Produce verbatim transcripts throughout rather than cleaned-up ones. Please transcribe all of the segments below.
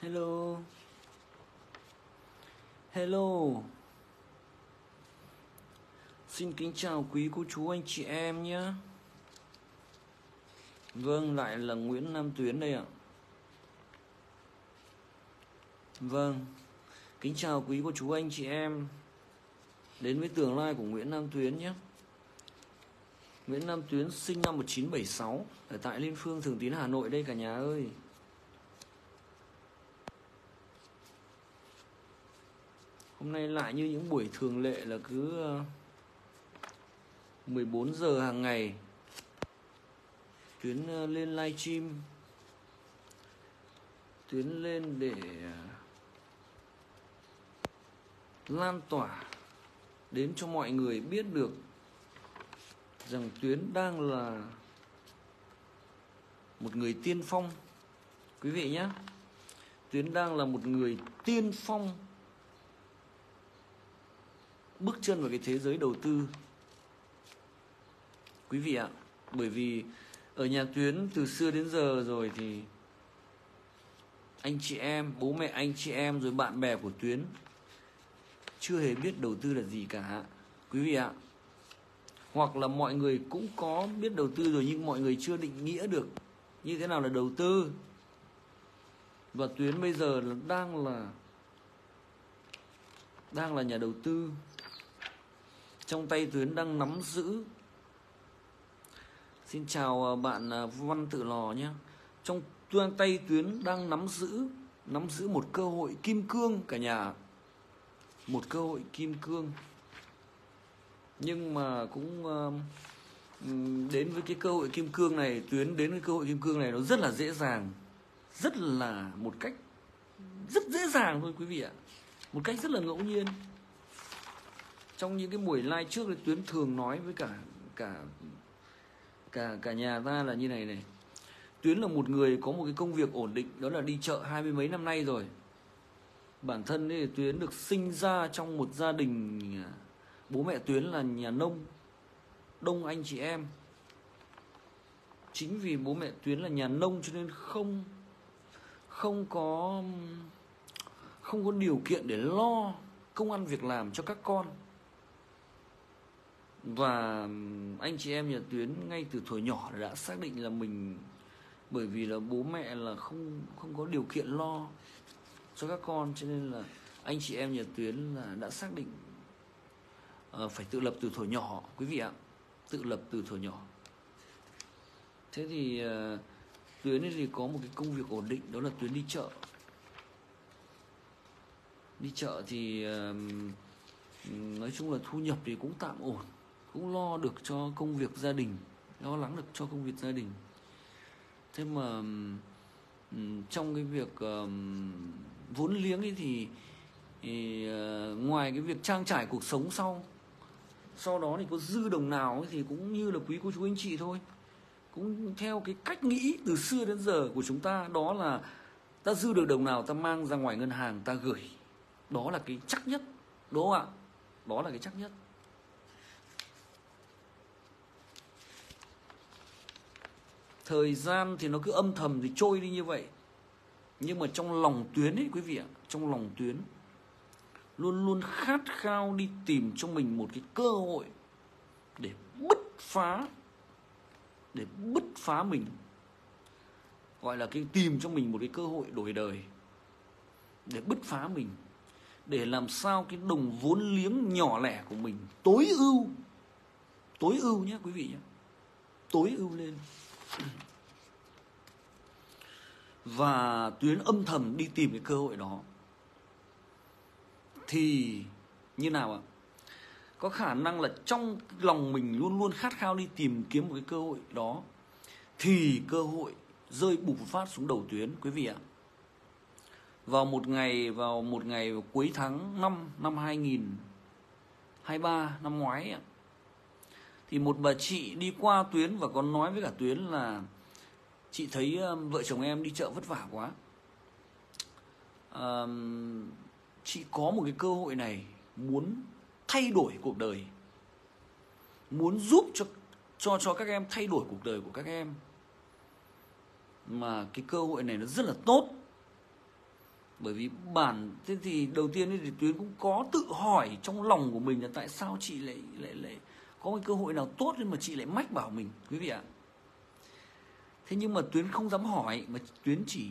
Hello. Hello. Xin kính chào quý cô chú anh chị em nhé. Vâng, lại là Nguyễn Nam Tuyến đây ạ. Vâng, kính chào quý cô chú anh chị em đến với tường live của Nguyễn Nam Tuyến nhé. Nguyễn Nam Tuyến sinh năm một nghìn chín trăm bảy mươi sáu ở tại Liên Phương, Thường Tín, Hà Nội đây cả nhà ơi. Hôm nay lại như những buổi thường lệ là cứ mười bốn giờ hàng ngày Tuyến lên live stream, Tuyến lên để lan tỏa đến cho mọi người biết được rằng Tuyến đang là một người tiên phong. Quý vị nhé, Tuyến đang là một người tiên phong bước chân vào cái thế giới đầu tư. Quý vị ạ, bởi vì ở nhà Tuyến từ xưa đến giờ rồi thì anh chị em, bố mẹ anh chị em rồi bạn bè của Tuyến chưa hề biết đầu tư là gì cả. Quý vị ạ, hoặc là mọi người cũng có biết đầu tư rồi nhưng mọi người chưa định nghĩa được như thế nào là đầu tư. Và Tuyến bây giờ là đang là đang là nhà đầu tư. Trong tay Tuyến đang nắm giữ, xin chào bạn Văn Tự Lò nhé. Trong tay Tuyến đang nắm giữ nắm giữ một cơ hội kim cương cả nhà. Một cơ hội kim cương. Nhưng mà cũng đến với cái cơ hội kim cương này, Tuyến đến với cơ hội kim cương này nó rất là dễ dàng. Rất là một cách rất dễ dàng thôi quý vị ạ. Một cách rất là ngẫu nhiên. Trong những cái buổi live trước thì Tuyến thường nói với cả cả cả cả nhà ta là như này này. Tuyến là một người có một cái công việc ổn định, đó là đi chợ hai mươi mấy năm nay rồi. Bản thân thì Tuyến được sinh ra trong một gia đình, bố mẹ Tuyến là nhà nông, đông anh chị em. Chính vì bố mẹ Tuyến là nhà nông cho nên không không có không có điều kiện để lo công ăn việc làm cho các con. Và anh chị em nhà Tuyến ngay từ tuổi nhỏ đã xác định là mình, bởi vì là bố mẹ là không không có điều kiện lo cho các con, cho nên là anh chị em nhà Tuyến là đã xác định uh, phải tự lập từ tuổi nhỏ quý vị ạ. Tự lập từ tuổi nhỏ. Thế thì uh, Tuyến thì có một cái công việc ổn định, đó là Tuyến đi chợ. Đi chợ thì uh, nói chung là thu nhập thì cũng tạm ổn, cũng lo được cho công việc gia đình, lo lắng được cho công việc gia đình. Thế mà um, trong cái việc um, vốn liếng ấy thì, thì uh, ngoài cái việc trang trải cuộc sống sau sau đó thì có dư đồng nào ấy, thì cũng như là quý cô chú anh chị thôi, cũng theo cái cách nghĩ từ xưa đến giờ của chúng ta, đó là ta dư được đồng nào ta mang ra ngoài ngân hàng ta gửi. Đó là cái chắc nhất, đúng không ạ? Đó là cái chắc nhất. Thời gian thì nó cứ âm thầm thì trôi đi như vậy. Nhưng mà trong lòng Tuyến ấy quý vị ạ, trong lòng Tuyến luôn luôn khát khao đi tìm cho mình một cái cơ hội để bứt phá, để bứt phá mình. Gọi là cái tìm cho mình một cái cơ hội đổi đời, để bứt phá mình, để làm sao cái đồng vốn liếng nhỏ lẻ của mình tối ưu, tối ưu nhé quý vị nhé, tối ưu lên. Và Tuyến âm thầm đi tìm cái cơ hội đó. Thì như nào ạ? Có khả năng là trong lòng mình luôn luôn khát khao đi tìm kiếm một cái cơ hội đó, thì cơ hội rơi bùng phát xuống đầu Tuyến quý vị ạ. Vào một ngày vào một ngày vào cuối tháng năm năm hai nghìn hai mươi ba năm ngoái ạ, thì một bà chị đi qua Tuyến và có nói với cả Tuyến là chị thấy um, vợ chồng em đi chợ vất vả quá. À, chị có một cái cơ hội này muốn thay đổi cuộc đời, muốn giúp cho cho cho các em thay đổi cuộc đời của các em. Mà cái cơ hội này nó rất là tốt. Bởi vì bản thế thì đầu tiên thì Tuyến cũng có tự hỏi trong lòng của mình là tại sao chị lại lại lại có cái cơ hội nào tốt nhưng mà chị lại mách bảo mình, quý vị ạ. Thế nhưng mà Tuyến không dám hỏi, mà Tuyến chỉ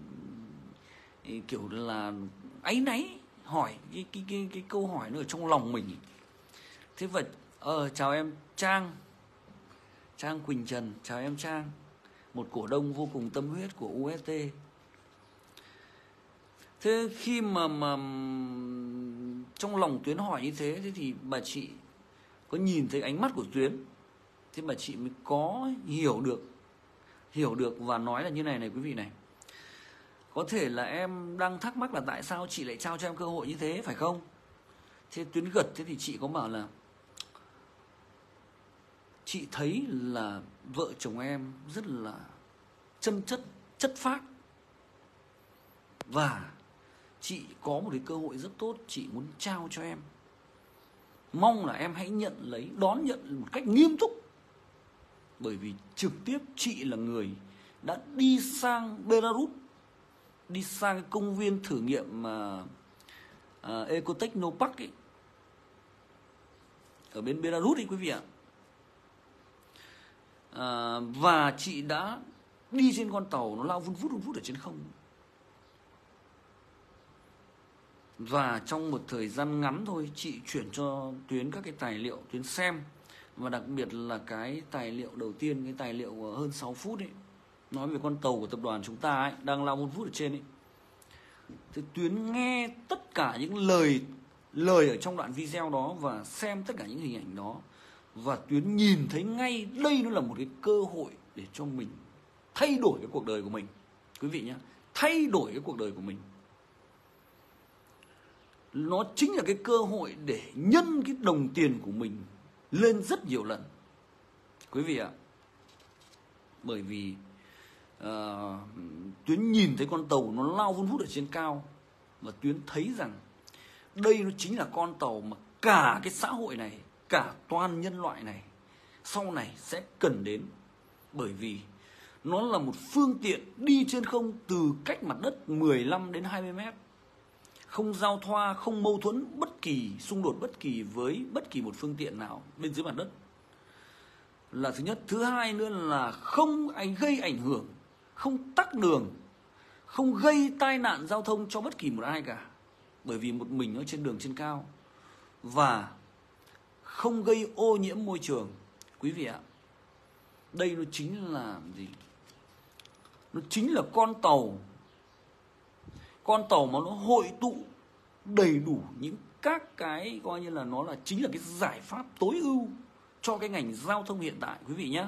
kiểu là áy náy hỏi cái cái cái cái câu hỏi nó ở trong lòng mình. Thế vậy ờ chào em Trang, Trang Quỳnh Trần, chào em Trang, một cổ đông vô cùng tâm huyết của u ét tê. Thế khi mà mà trong lòng Tuyến hỏi như thế, thế thì bà chị có nhìn thấy ánh mắt của Tuyến, thế bà chị mới có hiểu được hiểu được và nói là như này này quý vị này. Có thể là em đang thắc mắc là tại sao chị lại trao cho em cơ hội như thế, phải không? Thế Tuyến gật, thế thì chị có bảo là chị thấy là vợ chồng em rất là chân chất, chất phác. Và chị có một cái cơ hội rất tốt, chị muốn trao cho em. Mong là em hãy nhận lấy, đón nhận một cách nghiêm túc. Bởi vì trực tiếp chị là người đã đi sang Belarus, đi sang cái công viên thử nghiệm uh, uh, Ecotechnopark ấy, ở bên Belarus ấy quý vị ạ. À, và chị đã đi trên con tàu nó lao vun vút vun vút ở trên không. Và trong một thời gian ngắn thôi, chị chuyển cho Tuyến các cái tài liệu Tuyến xem. Và đặc biệt là cái tài liệu đầu tiên, cái tài liệu hơn sáu phút ấy, nói về con tàu của tập đoàn chúng ta ấy, đang lao vun vút ở trên ấy. Thì Tuyến nghe tất cả những lời lời ở trong đoạn video đó và xem tất cả những hình ảnh đó. Và Tuyến nhìn thấy ngay đây nó là một cái cơ hội để cho mình thay đổi cái cuộc đời của mình. Quý vị nhé, thay đổi cái cuộc đời của mình. Nó chính là cái cơ hội để nhân cái đồng tiền của mình lên rất nhiều lần. Quý vị ạ. Bởi vì uh, Tuyến nhìn thấy con tàu nó lao vun vút ở trên cao. Và Tuyến thấy rằng đây nó chính là con tàu mà cả cái xã hội này, cả toàn nhân loại này sau này sẽ cần đến. Bởi vì nó là một phương tiện đi trên không từ cách mặt đất mười lăm đến hai mươi mét. Không giao thoa, không mâu thuẫn bất kỳ, xung đột bất kỳ với bất kỳ một phương tiện nào bên dưới mặt đất. Là thứ nhất. Thứ hai nữa là không gây ảnh hưởng, không tắc đường, không gây tai nạn giao thông cho bất kỳ một ai cả. Bởi vì một mình nó trên đường trên cao. Và không gây ô nhiễm môi trường. Quý vị ạ, đây nó chính là gì? Nó chính là con tàu Con tàu mà nó hội tụ đầy đủ những các cái coi như là nó là chính là cái giải pháp tối ưu cho cái ngành giao thông hiện tại quý vị nhé.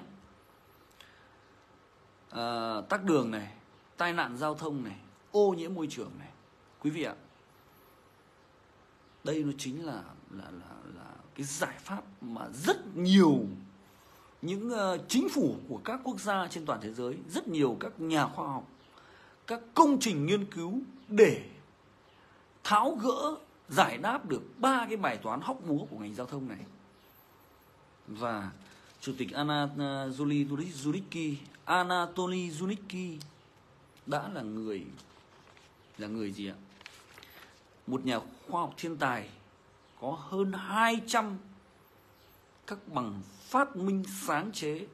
À, tắc đường này, tai nạn giao thông này, ô nhiễm môi trường này. Quý vị ạ, đây nó chính là là là là cái giải pháp mà rất nhiều những uh, chính phủ của các quốc gia trên toàn thế giới, rất nhiều các nhà khoa học, các công trình nghiên cứu để tháo gỡ, giải đáp được ba cái bài toán hóc búa của ngành giao thông này. Và Chủ tịch Anatoly Zhukovsky, Anatoly Zhukovsky đã là người là người gì ạ? Một nhà khoa học thiên tài, có hơn hai trăm các bằng phát minh sáng chế,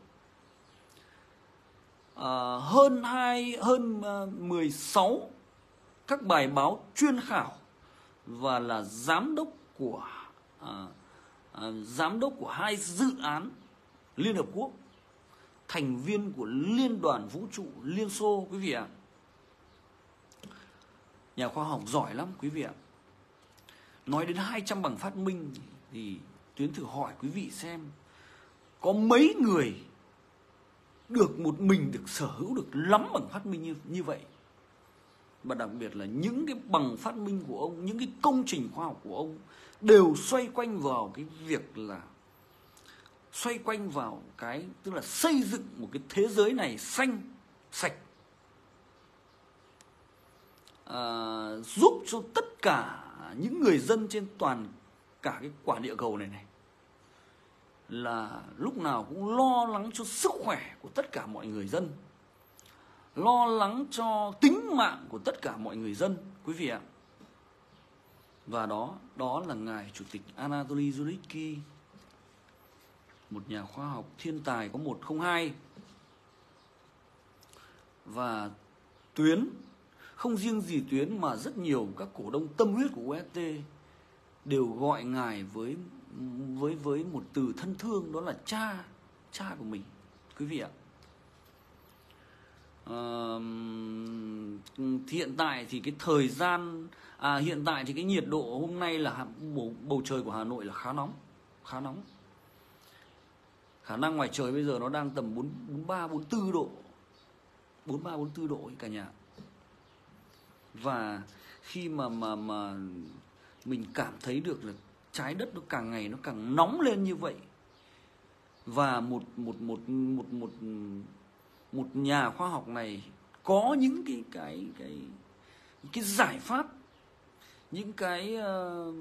à, hơn hai hơn mười sáu các bài báo chuyên khảo, và là giám đốc của à, à, giám đốc của hai dự án Liên Hợp Quốc, thành viên của Liên đoàn Vũ trụ Liên Xô quý vị ạ. Nhà khoa học giỏi lắm quý vị ạ. Nói đến hai trăm bằng phát minh thì Tuyến thử hỏi quý vị xem, có mấy người được một mình được sở hữu được lắm bằng phát minh như, như vậy. Và đặc biệt là những cái bằng phát minh của ông, những cái công trình khoa học của ông đều xoay quanh vào cái việc là xoay quanh vào cái tức là xây dựng một cái thế giới này xanh, sạch, à, giúp cho tất cả những người dân trên toàn cả cái quả địa cầu này này là lúc nào cũng lo lắng cho sức khỏe của tất cả mọi người dân, lo lắng cho tính mạng của tất cả mọi người dân quý vị ạ. Và đó, đó là ngài Chủ tịch Anatoly Zuritsky, một nhà khoa học thiên tài có một không hai. Và Tuyến, không riêng gì Tuyến mà rất nhiều các cổ đông tâm huyết của u ét tê đều gọi ngài với với với một từ thân thương, đó là cha, cha của mình quý vị ạ. À, hiện tại thì cái thời gian à, hiện tại thì cái nhiệt độ hôm nay là bầu, bầu trời của Hà Nội là khá nóng, khá nóng. Khả năng ngoài trời bây giờ nó đang tầm bốn mươi ba, bốn mươi tư độ, bốn mươi ba, bốn mươi tư độ cả nhà. Và khi mà mà mà mình cảm thấy được là trái đất nó càng ngày nó càng nóng lên như vậy, và một một một một một một nhà khoa học này có những cái cái cái cái giải pháp, những cái uh,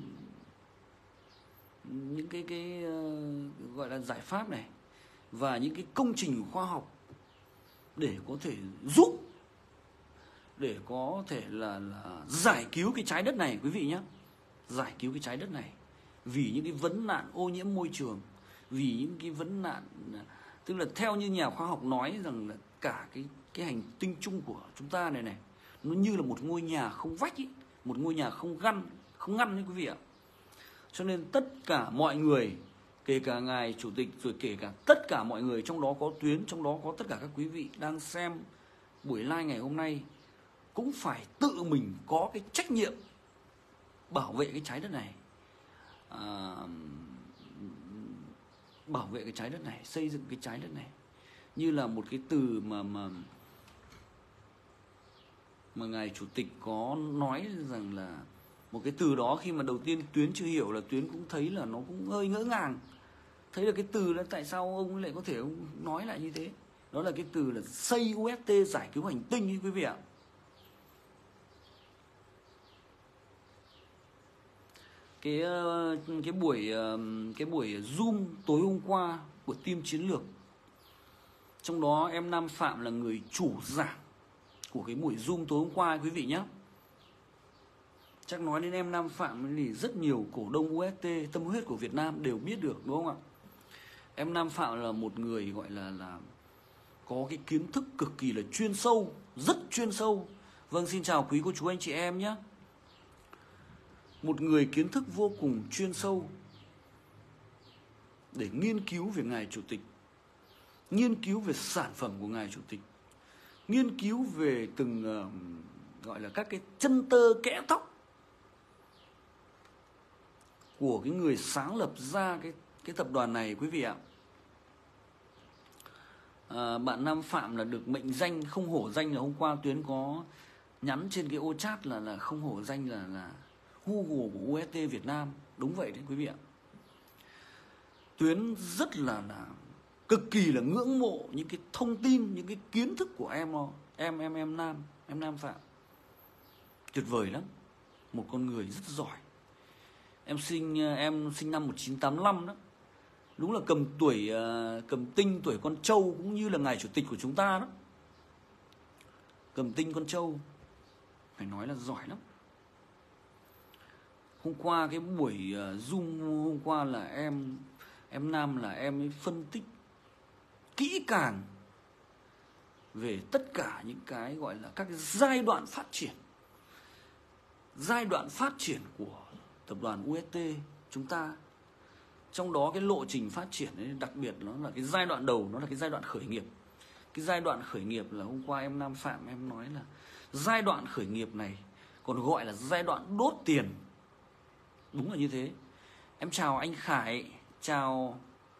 những cái cái uh, gọi là giải pháp này, và những cái công trình khoa học để có thể giúp, để có thể là, là giải cứu cái trái đất này quý vị nhé, giải cứu cái trái đất này vì những cái vấn nạn ô nhiễm môi trường, vì những cái vấn nạn, tức là theo như nhà khoa học nói rằng là cả cái cái hành tinh chung của chúng ta này này nó như là một ngôi nhà không vách ý, một ngôi nhà không ngăn, không ngăn đấy quý vị ạ. Cho nên tất cả mọi người, kể cả ngài Chủ tịch, rồi kể cả tất cả mọi người, trong đó có Tuyến, trong đó có tất cả các quý vị đang xem buổi live ngày hôm nay, cũng phải tự mình có cái trách nhiệm bảo vệ cái trái đất này, à, bảo vệ cái trái đất này, xây dựng cái trái đất này. Như là một cái từ mà mà mà ngài Chủ tịch có nói rằng là một cái từ đó, khi mà đầu tiên Tuyến chưa hiểu là Tuyến cũng thấy là nó cũng hơi ngỡ ngàng, thấy là cái từ là tại sao ông lại có thể ông nói lại như thế. Đó là cái từ là xây u ét tê giải cứu hành tinh ấy quý vị ạ. Cái cái buổi cái buổi Zoom tối hôm qua của team chiến lược, trong đó em Nam Phạm là người chủ giảng của cái buổi Zoom tối hôm qua quý vị nhé. Chắc nói đến em Nam Phạm thì rất nhiều cổ đông u ét tê tâm huyết của Việt Nam đều biết được, đúng không ạ? Em Nam Phạm là một người gọi là là có cái kiến thức cực kỳ là chuyên sâu, rất chuyên sâu. Vâng, xin chào quý cô chú anh chị em nhé. Một người kiến thức vô cùng chuyên sâu để nghiên cứu về ngài Chủ tịch, nghiên cứu về sản phẩm của ngài Chủ tịch, nghiên cứu về từng uh, gọi là các cái chân tơ kẽ tóc của cái người sáng lập ra cái cái tập đoàn này quý vị ạ. À, bạn Nam Phạm là được mệnh danh không hổ danh, là hôm qua Tuyến có nhắn trên cái ô chat là là không hổ danh là là Google của u ét tê Việt Nam. Đúng vậy đấy quý vị ạ. Tuyến rất là là cực kỳ là ngưỡng mộ những cái thông tin, những cái kiến thức của em em em em Nam, em Nam Phạm. Tuyệt vời lắm. Một con người rất giỏi. Em sinh em sinh năm một nghìn chín trăm tám mươi lăm đó. Đúng là cầm tuổi cầm tinh tuổi con trâu, cũng như là ngài Chủ tịch của chúng ta đó. Cầm tinh con trâu, phải nói là giỏi lắm. Hôm qua cái buổi Zoom hôm qua là em em Nam là em ấy phân tích kỹ càng về tất cả những cái gọi là các cái giai đoạn phát triển, giai đoạn phát triển của tập đoàn u ét tê chúng ta. Trong đó cái lộ trình phát triển ấy, đặc biệt nó là cái giai đoạn đầu, nó là cái giai đoạn khởi nghiệp. Cái giai đoạn khởi nghiệp là hôm qua em Nam Phạm em nói là giai đoạn khởi nghiệp này còn gọi là giai đoạn đốt tiền. Đúng là như thế. Em chào anh Khải, chào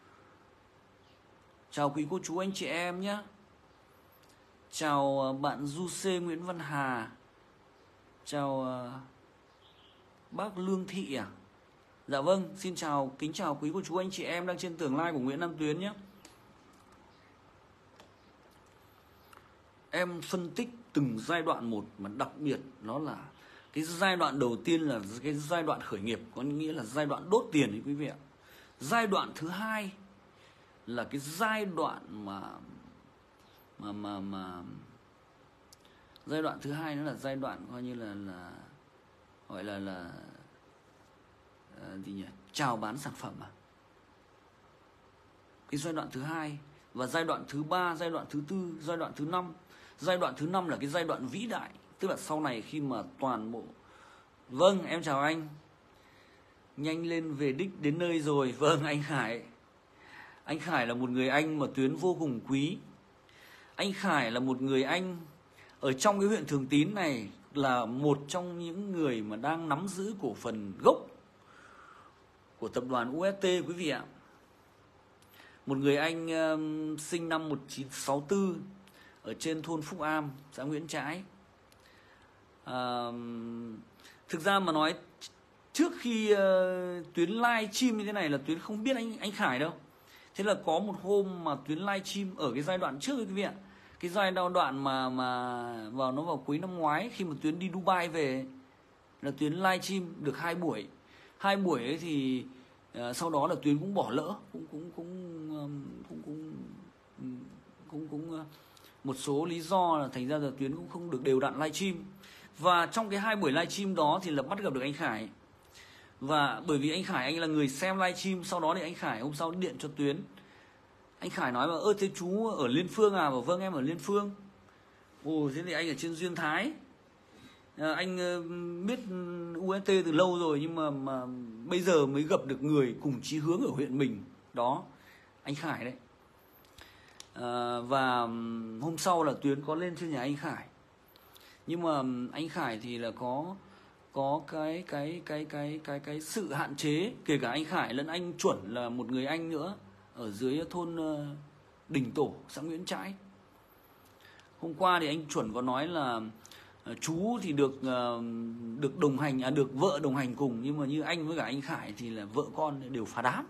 chào quý cô chú anh chị em nhé. Chào bạn Du C Nguyễn Văn Hà. Chào bác Lương Thị à? Dạ vâng, xin chào, kính chào quý cô chú anh chị em đang trên tường live của Nguyễn Nam Tuyến nhé. Em phân tích từng giai đoạn một, mà đặc biệt nó là cái giai đoạn đầu tiên là cái giai đoạn khởi nghiệp, có nghĩa là giai đoạn đốt tiền đấy quý vị ạ. Giai đoạn thứ hai là cái giai đoạn mà mà mà mà Giai đoạn thứ hai nữa là giai đoạn coi như là là gọi là là uh, gì nhỉ, chào bán sản phẩm à. Cái giai đoạn thứ hai và giai đoạn thứ ba, giai đoạn thứ tư, giai đoạn thứ năm. Giai đoạn thứ năm là cái giai đoạn vĩ đại, tức là sau này khi mà toàn bộ. Vâng, em chào anh. Nhanh lên về đích đến nơi rồi. Vâng, anh Khải. Anh Khải là một người anh mà Tuyến vô cùng quý. Anh Khải là một người anh ở trong cái huyện Thường Tín này, là một trong những người mà đang nắm giữ cổ phần gốc của tập đoàn u ét tê quý vị ạ. Một người anh um, sinh năm một nghìn chín trăm sáu mươi tư ở trên thôn Phúc Am, xã Nguyễn Trãi. À, thực ra mà nói, trước khi uh, Tuyến live stream như thế này là Tuyến không biết anh anh Khải đâu. Thế là có một hôm mà Tuyến live stream ở cái giai đoạn trước quý vị ạ. Cái giai đoạn mà mà vào nó vào cuối năm ngoái, khi mà Tuyến đi Dubai về, là Tuyến live stream được hai buổi. Hai buổi ấy thì uh, sau đó là Tuyến cũng bỏ lỡ, cũng cũng cũng um, cũng cũng cũng cũng, cũng uh, một số lý do là thành ra là Tuyến cũng không được đều đặn live stream. Và trong cái hai buổi live stream đó thì là bắt gặp được anh Khải. Và bởi vì anh Khải anh là người xem live stream, sau đó thì anh Khải hôm sau điện cho Tuyến. Anh Khải nói mà ơ thế chú ở Liên Phương à? Bảo vâng em ở Liên Phương. Ồ thế thì anh ở trên Duyên Thái. À, anh uh, biết u ét tê từ lâu rồi, nhưng mà, mà bây giờ mới gặp được người cùng chí hướng ở huyện mình. Đó, anh Khải đấy. À, và hôm sau là Tuyến có lên trên nhà anh Khải. Nhưng mà anh Khải thì là có có cái cái cái cái cái cái sự hạn chế, kể cả anh Khải lẫn anh Chuẩn là một người anh nữa ở dưới thôn uh, Đình Tổ, xã Nguyễn Trãi. Hôm qua thì anh Chuẩn có nói là uh, chú thì được uh, được đồng hành à được vợ đồng hành cùng, nhưng mà như anh với cả anh Khải thì là vợ con đều phá đám.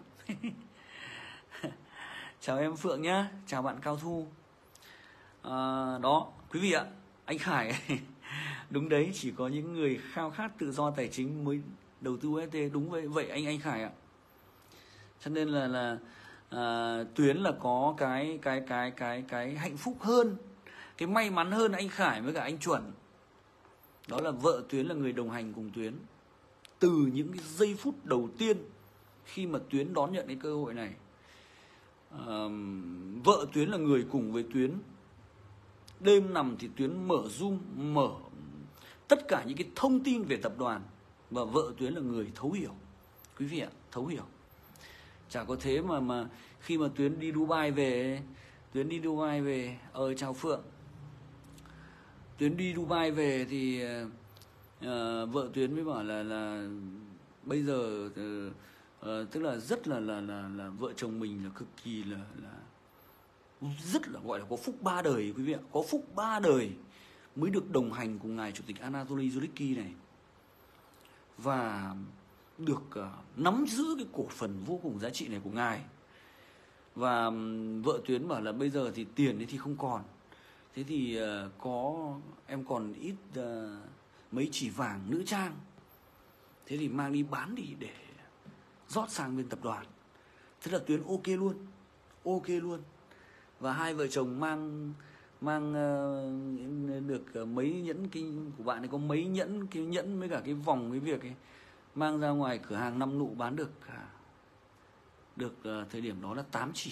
Chào em Phượng nhá, chào bạn Cao Thu. À, đó, quý vị ạ, anh Khải đúng đấy, chỉ có những người khao khát tự do tài chính mới đầu tư u ét tê, đúng vậy vậy anh anh Khải ạ. Cho nên là là à, Tuyến là có cái cái cái cái cái hạnh phúc hơn, cái may mắn hơn anh Khải với cả anh Chuẩn. Đó là vợ Tuyến là người đồng hành cùng Tuyến từ những cái giây phút đầu tiên khi mà Tuyến đón nhận cái cơ hội này. À, vợ Tuyến là người cùng với Tuyến, đêm nằm thì Tuyến mở Zoom, mở tất cả những cái thông tin về tập đoàn, và vợ Tuyến là người thấu hiểu, quý vị ạ, thấu hiểu. Chả có thế mà mà khi mà Tuyến đi Dubai về, Tuyến đi Dubai về, ờ chào Phượng. Tuyến đi Dubai về thì uh, vợ Tuyến mới bảo là là bây giờ uh, uh, tức là rất là là là là vợ chồng mình là cực kỳ là là rất là gọi là có phúc ba đời quý vị ạ, có phúc ba đời mới được đồng hành cùng ngài Chủ tịch Anatoly Zulicki này, và được uh, nắm giữ cái cổ phần vô cùng giá trị này của ngài. Và um, vợ Tuyến bảo là bây giờ thì tiền ấy thì không còn, thế thì uh, có em còn ít uh, mấy chỉ vàng nữ trang, thế thì mang đi bán đi để rót sang bên tập đoàn. Thế là Tuyến ok luôn, ok luôn. Và hai vợ chồng mang mang uh, được uh, mấy nhẫn kinh của bạn ấy, có mấy nhẫn cái nhẫn với cả cái vòng cái việc ấy, mang ra ngoài cửa hàng năm nụ bán được uh, được uh, thời điểm đó là tám chỉ.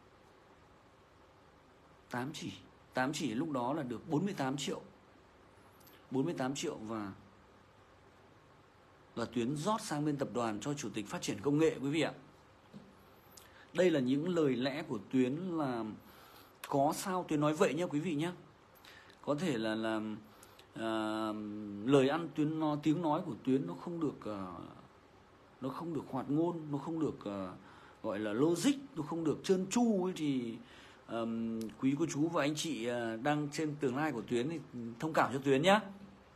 tám chỉ, tám chỉ lúc đó là được bốn mươi tám triệu. bốn mươi tám triệu và và Tuyến rót sang bên tập đoàn cho Chủ tịch Phát triển Công nghệ quý vị ạ. Đây là những lời lẽ của Tuyến, là có sao Tuyến nói vậy nhá quý vị nhá. Có thể là là uh, lời ăn Tuyến nó, tiếng nói của Tuyến nó không được uh, nó không được hoạt ngôn, nó không được uh, gọi là logic, nó không được trơn tru ấy, thì um, quý cô chú và anh chị uh, đang trên tường live của Tuyến thì thông cảm cho Tuyến nhá.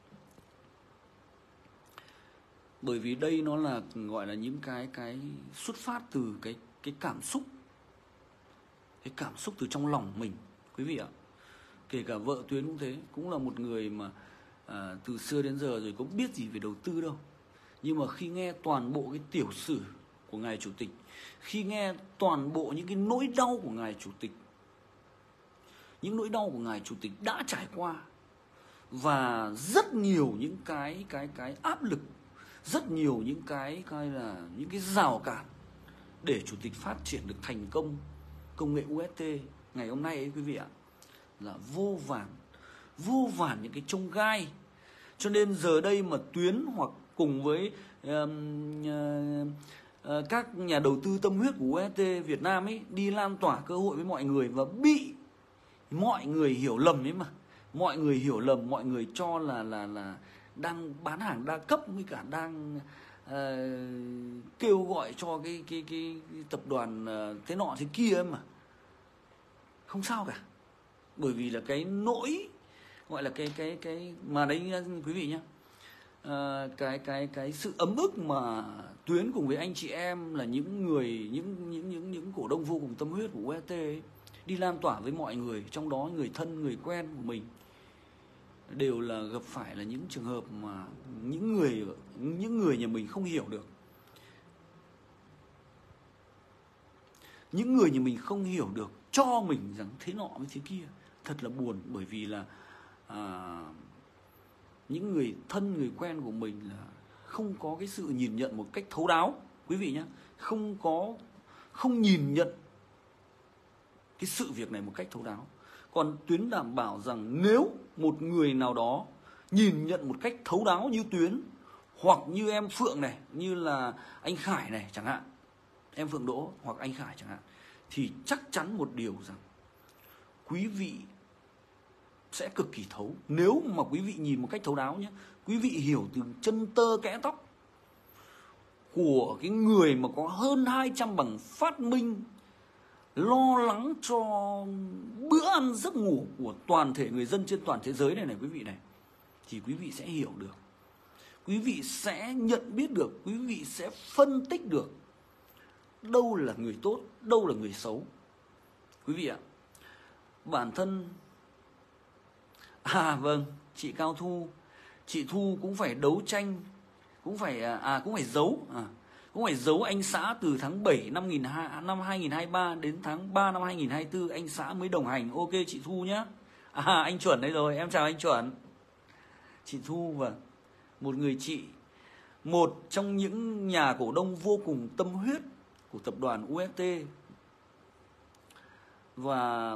Bởi vì đây nó là gọi là những cái cái xuất phát từ cái cái cảm xúc, cái cảm xúc từ trong lòng mình quý vị ạ. Kể cả vợ Tuyến cũng thế, cũng là một người mà à, từ xưa đến giờ rồi có biết gì về đầu tư đâu, nhưng mà khi nghe toàn bộ cái tiểu sử của ngài Chủ tịch, khi nghe toàn bộ những cái nỗi đau của ngài Chủ tịch, những nỗi đau của ngài Chủ tịch đã trải qua, và rất nhiều những cái cái cái áp lực, rất nhiều những cái coi là những cái rào cản để chủ tịch phát triển được thành công công nghệ u ét tê ngày hôm nay ấy quý vị ạ, là vô vàn vô vàn những cái chông gai. Cho nên giờ đây mà Tuyến hoặc cùng với uh, uh, uh, các nhà đầu tư tâm huyết của u ét tê Việt Nam ấy đi lan tỏa cơ hội với mọi người, và bị mọi người hiểu lầm ấy mà, mọi người hiểu lầm, mọi người cho là là là đang bán hàng đa cấp, với cả đang uh, kêu gọi cho cái cái cái, cái tập đoàn uh, thế nọ thế kia ấy mà. Không sao cả. Bởi vì là cái nỗi gọi là cái cái cái mà đấy quý vị nhá, à, cái cái cái sự ấm ức mà Tuyến cùng với anh chị em là những người những những những những cổ đông vô cùng tâm huyết của u ét tê ấy, đi lan tỏa với mọi người, trong đó người thân người quen của mình đều là gặp phải là những trường hợp mà những người những người nhà mình không hiểu được, những người nhà mình không hiểu được cho mình rằng thế nọ với thế kia. Thật là buồn, bởi vì là à, những người thân người quen của mình là không có cái sự nhìn nhận một cách thấu đáo quý vị nhé, không có không nhìn nhận cái sự việc này một cách thấu đáo. Còn Tuyến đảm bảo rằng nếu một người nào đó nhìn nhận một cách thấu đáo như Tuyến, hoặc như em Phượng này, như là anh Khải này chẳng hạn, em Phượng Đỗ hoặc anh Khải chẳng hạn, thì chắc chắn một điều rằng quý vị sẽ cực kỳ thấu. Nếu mà quý vị nhìn một cách thấu đáo nhé, quý vị hiểu từ chân tơ kẽ tóc của cái người mà có hơn hai trăm bằng phát minh lo lắng cho bữa ăn giấc ngủ của toàn thể người dân trên toàn thế giới này này quý vị này, thì quý vị sẽ hiểu được, quý vị sẽ nhận biết được, quý vị sẽ phân tích được đâu là người tốt, đâu là người xấu. Quý vị ạ, bản thân à vâng, chị Cao Thu, chị Thu cũng phải đấu tranh, cũng phải à cũng phải giấu à cũng phải giấu anh xã từ tháng bảy năm hai nghìn hai mươi ba đến tháng ba năm hai nghìn hai mươi tư anh xã mới đồng hành. Ok chị Thu nhá. À anh Chuẩn đây rồi, em chào anh Chuẩn. Chị Thu, và một người chị, một trong những nhà cổ đông vô cùng tâm huyết của tập đoàn u ét tê, và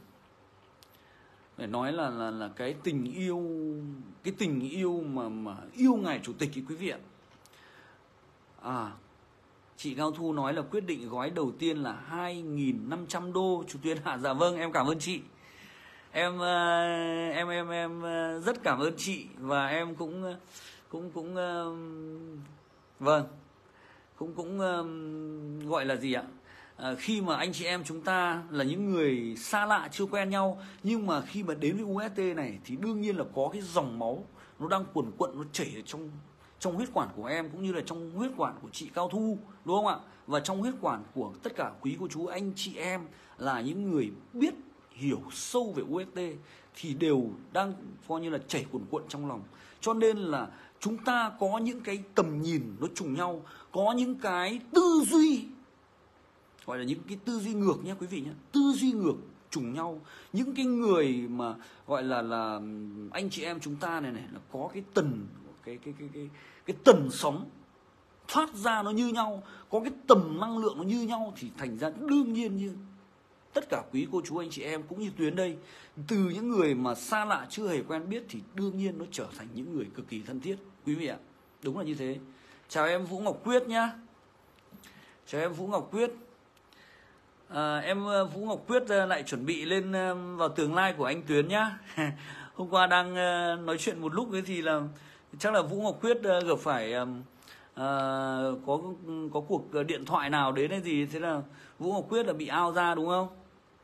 phải nói là là là cái tình yêu cái tình yêu mà mà yêu ngài chủ tịch ấy quý vị ạ. À, chị Cao Thu nói là quyết định gói đầu tiên là hai nghìn năm trăm đô chú Tuyến hạ. Dạ vâng, em cảm ơn chị. Em em em em rất cảm ơn chị, và em cũng cũng cũng vâng, cũng cũng gọi là gì ạ? À, khi mà anh chị em chúng ta là những người xa lạ chưa quen nhau, nhưng mà khi mà đến với u ét tê này thì đương nhiên là có cái dòng máu nó đang cuồn cuộn, nó chảy ở trong trong huyết quản của em, cũng như là trong huyết quản của chị Cao Thu, đúng không ạ? Và trong huyết quản của tất cả quý cô chú anh chị em là những người biết hiểu sâu về u ét tê thì đều đang coi như là chảy cuồn cuộn trong lòng. Cho nên là chúng ta có những cái tầm nhìn nó trùng nhau, có những cái tư duy, gọi là những cái tư duy ngược nhé quý vị nhé, tư duy ngược trùng nhau. Những cái người mà gọi là là anh chị em chúng ta này này là có cái tần cái cái cái cái cái tần sóng thoát ra nó như nhau, có cái tầm năng lượng nó như nhau, thì thành ra đương nhiên như tất cả quý cô chú anh chị em cũng như Tuyến đây, từ những người mà xa lạ chưa hề quen biết thì đương nhiên nó trở thành những người cực kỳ thân thiết quý vị ạ. Đúng là như thế. Chào em Vũ Ngọc Quyết nhá. Chào em Vũ Ngọc Quyết. À, em Vũ Ngọc Quyết lại chuẩn bị lên vào tường live của anh Tuyến nhá. Hôm qua đang nói chuyện một lúc ấy thì là chắc là Vũ Ngọc Quyết gặp phải à, có có cuộc điện thoại nào đến hay gì, thế là Vũ Ngọc Quyết là bị out ra đúng không?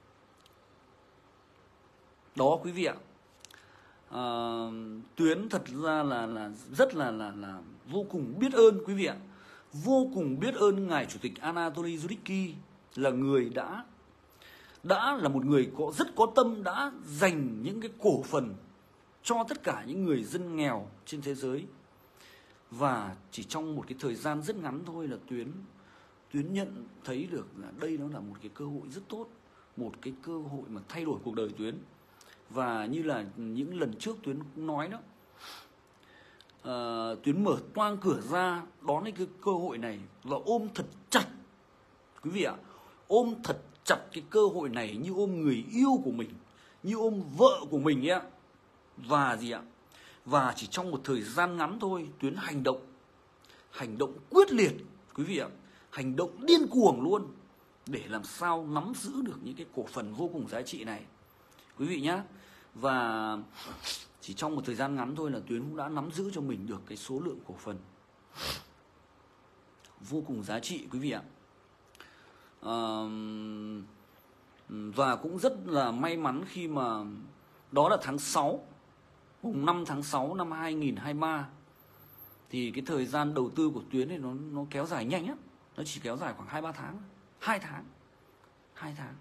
Đó quý vị ạ. À, Tuyến thật ra là là rất là là là vô cùng biết ơn quý vị ạ. Vô cùng biết ơn ngài chủ tịch Anatoly Zuritky, là người đã đã là một người có rất có tâm, đã dành những cái cổ phần cho tất cả những người dân nghèo trên thế giới. Và chỉ trong một cái thời gian rất ngắn thôi là Tuyến Tuyến nhận thấy được là đây nó là một cái cơ hội rất tốt, một cái cơ hội mà thay đổi cuộc đời Tuyến. Và như là những lần trước Tuyến cũng nói đó, uh, Tuyến mở toang cửa ra đón lấy cái cơ hội này và ôm thật chặt quý vị ạ. Ôm thật chặt cái cơ hội này như ôm người yêu của mình, như ôm vợ của mình ấy ạ. Và gì ạ? Và chỉ trong một thời gian ngắn thôi, Tuyến hành động, hành động quyết liệt quý vị ạ, hành động điên cuồng luôn để làm sao nắm giữ được những cái cổ phần vô cùng giá trị này quý vị nhá. Và chỉ trong một thời gian ngắn thôi là Tuyến cũng đã nắm giữ cho mình được cái số lượng cổ phần vô cùng giá trị quý vị ạ. À, và cũng rất là may mắn khi mà đó là tháng sáu, mùng năm tháng sáu năm hai nghìn không trăm hai mươi ba. Thì cái thời gian đầu tư của Tuyến này nó nó kéo dài nhanh á, nó chỉ kéo dài khoảng hai ba tháng, hai tháng, hai tháng.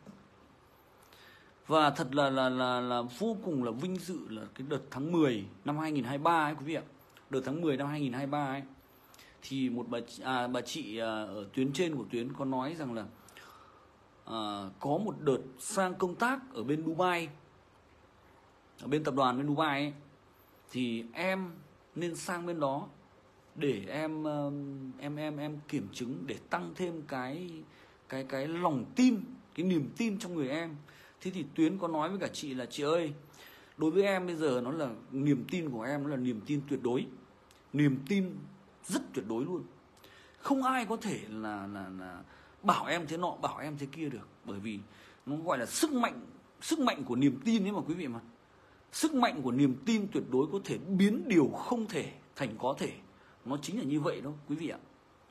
Và thật là là là là vô cùng là vinh dự là cái đợt tháng mười năm hai nghìn không trăm hai mươi ba ấy quý vị ạ. Đợt tháng mười năm hai nghìn không trăm hai mươi ba ấy thì một bà à, bà chị à, ở tuyến trên của Tuyến có nói rằng là à, có một đợt sang công tác ở bên Dubai, ở bên tập đoàn bên Dubai ấy, thì em nên sang bên đó để em em em em kiểm chứng, để tăng thêm cái cái cái lòng tin, cái niềm tin trong người em. Thế thì Tuyến có nói với cả chị là chị ơi, đối với em bây giờ nó là niềm tin của em, nó là niềm tin tuyệt đối, niềm tin rất tuyệt đối luôn. Không ai có thể là là là bảo em thế nọ, bảo em thế kia được, bởi vì nó gọi là sức mạnh, sức mạnh của niềm tin ấy mà quý vị mà. Sức mạnh của niềm tin tuyệt đối có thể biến điều không thể thành có thể. Nó chính là như vậy đó quý vị ạ.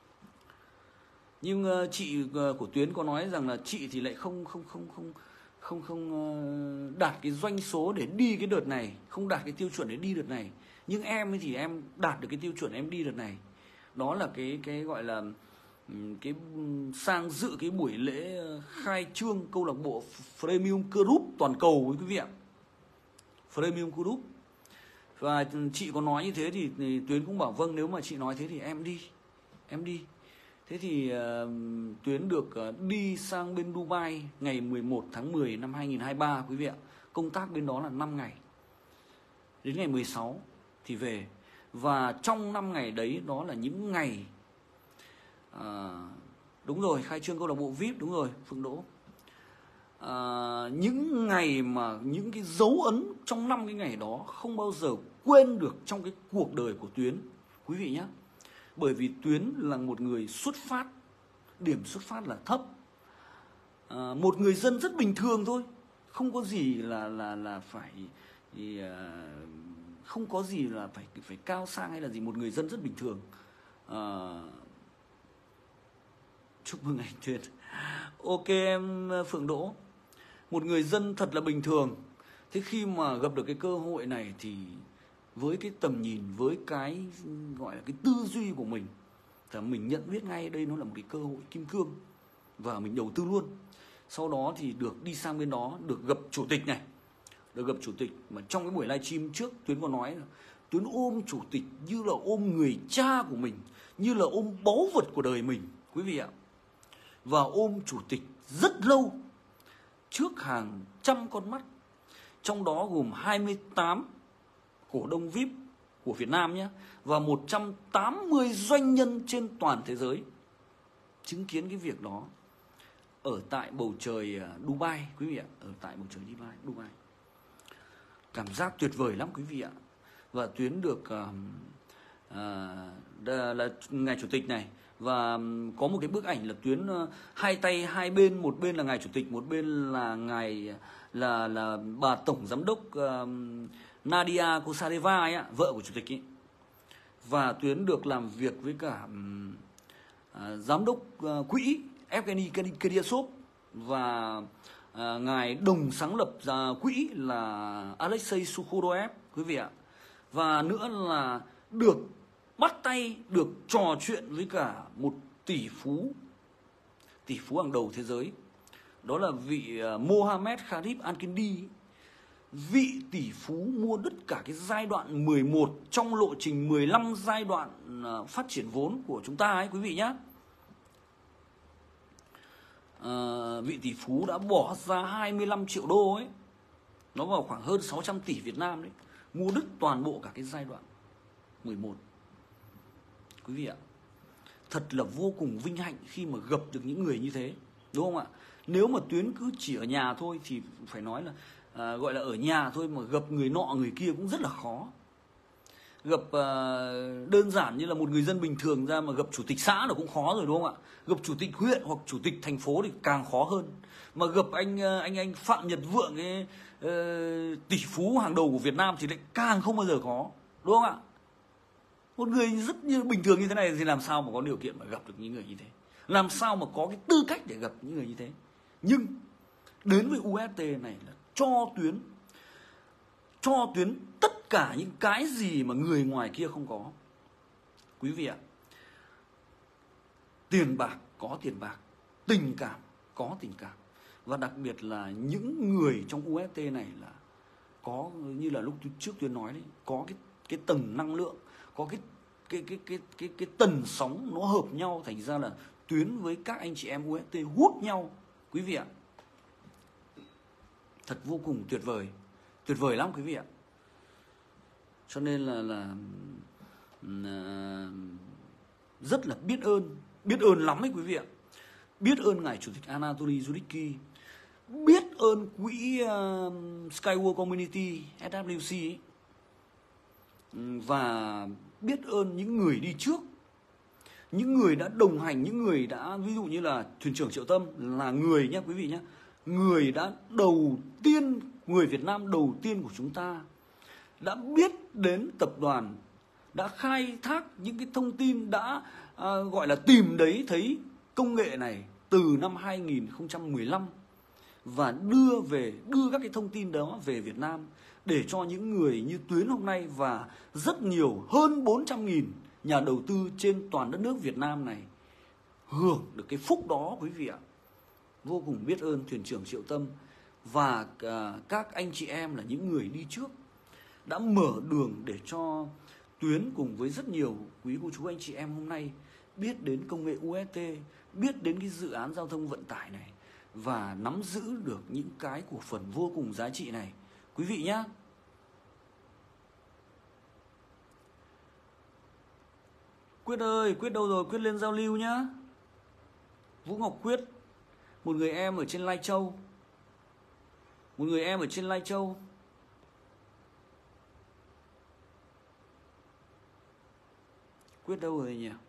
Nhưng uh, chị uh, của Tuyến có nói rằng là chị thì lại không không không không không không uh, đạt cái doanh số để đi cái đợt này, không đạt cái tiêu chuẩn để đi đợt này. Nhưng em ấy thì em đạt được cái tiêu chuẩn em đi đợt này. Đó là cái cái gọi là cái sang dự cái buổi lễ khai trương câu lạc bộ Premium Group toàn cầu với quý vị ạ. Premium Group. Và chị có nói như thế thì, thì Tuyến cũng bảo vâng, nếu mà chị nói thế thì em đi, em đi. Thế thì uh, Tuyến được uh, đi sang bên Dubai ngày mười một tháng mười năm hai nghìn không trăm hai mươi ba quý vị ạ. Công tác bên đó là năm ngày. Đến ngày mười sáu thì về. Và trong năm ngày đấy, đó là những ngày uh, đúng rồi, khai trương câu lạc bộ vê i pê, đúng rồi Phương Đỗ. Uh, những ngày mà những cái dấu ấn trong năm cái ngày đó không bao giờ quên được trong cái cuộc đời của Tuyến quý vị nhé. Bởi vì Tuyến là một người xuất phát, điểm xuất phát là thấp, à, một người dân rất bình thường thôi, không có gì là là là phải thì, à, không có gì là phải phải cao sang hay là gì, một người dân rất bình thường. À, chúc mừng anh Tuyến. Ok em Phượng Đỗ, một người dân thật là bình thường. Thế khi mà gặp được cái cơ hội này thì với cái tầm nhìn, với cái gọi là cái tư duy của mình, thì mình nhận biết ngay đây nó là một cái cơ hội kim cương và mình đầu tư luôn. Sau đó thì được đi sang bên đó, được gặp chủ tịch này, được gặp chủ tịch. Mà trong cái buổi livestream trước Tuyến có nói là Tuyến ôm chủ tịch như là ôm người cha của mình, như là ôm báu vật của đời mình quý vị ạ. Và ôm chủ tịch rất lâu trước hàng trăm con mắt, trong đó gồm hai mươi tám cổ đông vê i pê của Việt Nam nhé, và một trăm tám mươi doanh nhân trên toàn thế giới chứng kiến cái việc đó ở tại bầu trời Dubai quý vị ạ, ở tại bầu trời Dubai, Dubai. Cảm giác tuyệt vời lắm quý vị ạ. Và Tuyến được uh, uh, là, là ngài chủ tịch này, và có một cái bức ảnh là Tuyến uh, hai tay hai bên, một bên là ngài chủ tịch, một bên là ngài là là bà tổng giám đốc uh, Nadia Kosadeva ấy, vợ của chủ tịch ấy. Và Tuyến được làm việc với cả um, uh, giám đốc uh, quỹ Evgeny Kedyashov và uh, ngài đồng sáng lập ra quỹ là Alexei Sukhuroev quý vị ạ. Và nữa là được bắt tay, được trò chuyện với cả một tỷ phú, tỷ phú hàng đầu thế giới. Đó là vị uh, Mohammed Kharif Al-Kindi, vị tỷ phú mua đất cả cái giai đoạn mười một trong lộ trình mười lăm giai đoạn uh, phát triển vốn của chúng ta ấy quý vị nhé. Uh, vị tỷ phú đã bỏ ra hai mươi lăm triệu đô ấy nó vào khoảng hơn sáu trăm tỷ Việt Nam đấy, mua đứt toàn bộ cả cái giai đoạn mười một. Quý vị ạ, thật là vô cùng vinh hạnh khi mà gặp được những người như thế, đúng không ạ? Nếu mà Tuyến cứ chỉ ở nhà thôi thì phải nói là à, gọi là ở nhà thôi, mà gặp người nọ người kia cũng rất là khó. Gặp à, đơn giản như là một người dân bình thường ra mà gặp chủ tịch xã là cũng khó rồi, đúng không ạ? Gặp chủ tịch huyện hoặc chủ tịch thành phố thì càng khó hơn. Mà gặp anh anh anh Phạm Nhật Vượng, cái uh, tỷ phú hàng đầu của Việt Nam thì lại càng không bao giờ có, đúng không ạ? Một người rất như bình thường như thế này thì làm sao mà có điều kiện mà gặp được những người như thế, làm sao mà có cái tư cách để gặp những người như thế. Nhưng đến với u ét tê này là cho Tuyến cho Tuyến tất cả những cái gì mà người ngoài kia không có. Quý vị ạ, tiền bạc có tiền bạc, tình cảm có tình cảm, và đặc biệt là những người trong u ét tê này là có, như là lúc trước Tuyến nói đấy, có cái cái tầng năng lượng, có cái cái cái cái cái cái tần sóng nó hợp nhau, thành ra là Tuyến với các anh chị em u ét tê hút nhau. Quý vị ạ, thật vô cùng tuyệt vời, tuyệt vời lắm quý vị ạ. Cho nên là là, là rất là biết ơn, biết ơn lắm ấy quý vị ạ. Biết ơn ngài chủ tịch Anatoly Zhudicki, biết ơn quỹ uh, Skyward Community ét vê xê ấy, và biết ơn những người đi trước, những người đã đồng hành, những người đã, ví dụ như là thuyền trưởng Triệu Tâm là người nhé quý vị nhé, người đã đầu tiên, người Việt Nam đầu tiên của chúng ta đã biết đến tập đoàn, đã khai thác những cái thông tin, đã à, gọi là tìm đấy thấy công nghệ này từ năm hai nghìn không trăm mười lăm và đưa về đưa các cái thông tin đó về Việt Nam để cho những người như Tuyến hôm nay và rất nhiều, hơn bốn trăm nghìn nhà đầu tư trên toàn đất nước Việt Nam này hưởng được cái phúc đó quý vị ạ. Vô cùng biết ơn thuyền trưởng Triệu Tâm và các anh chị em là những người đi trước đã mở đường để cho Tuyến cùng với rất nhiều quý cô chú anh chị em hôm nay biết đến công nghệ u ét tê, biết đến cái dự án giao thông vận tải này và nắm giữ được những cái cổ phần vô cùng giá trị này quý vị nhé. Quyết ơi, Quyết đâu rồi? Quyết lên giao lưu nhá. Vũ Ngọc Quyết, một người em ở trên Lai Châu, một người em ở trên Lai Châu. Quyết đâu rồi nhỉ?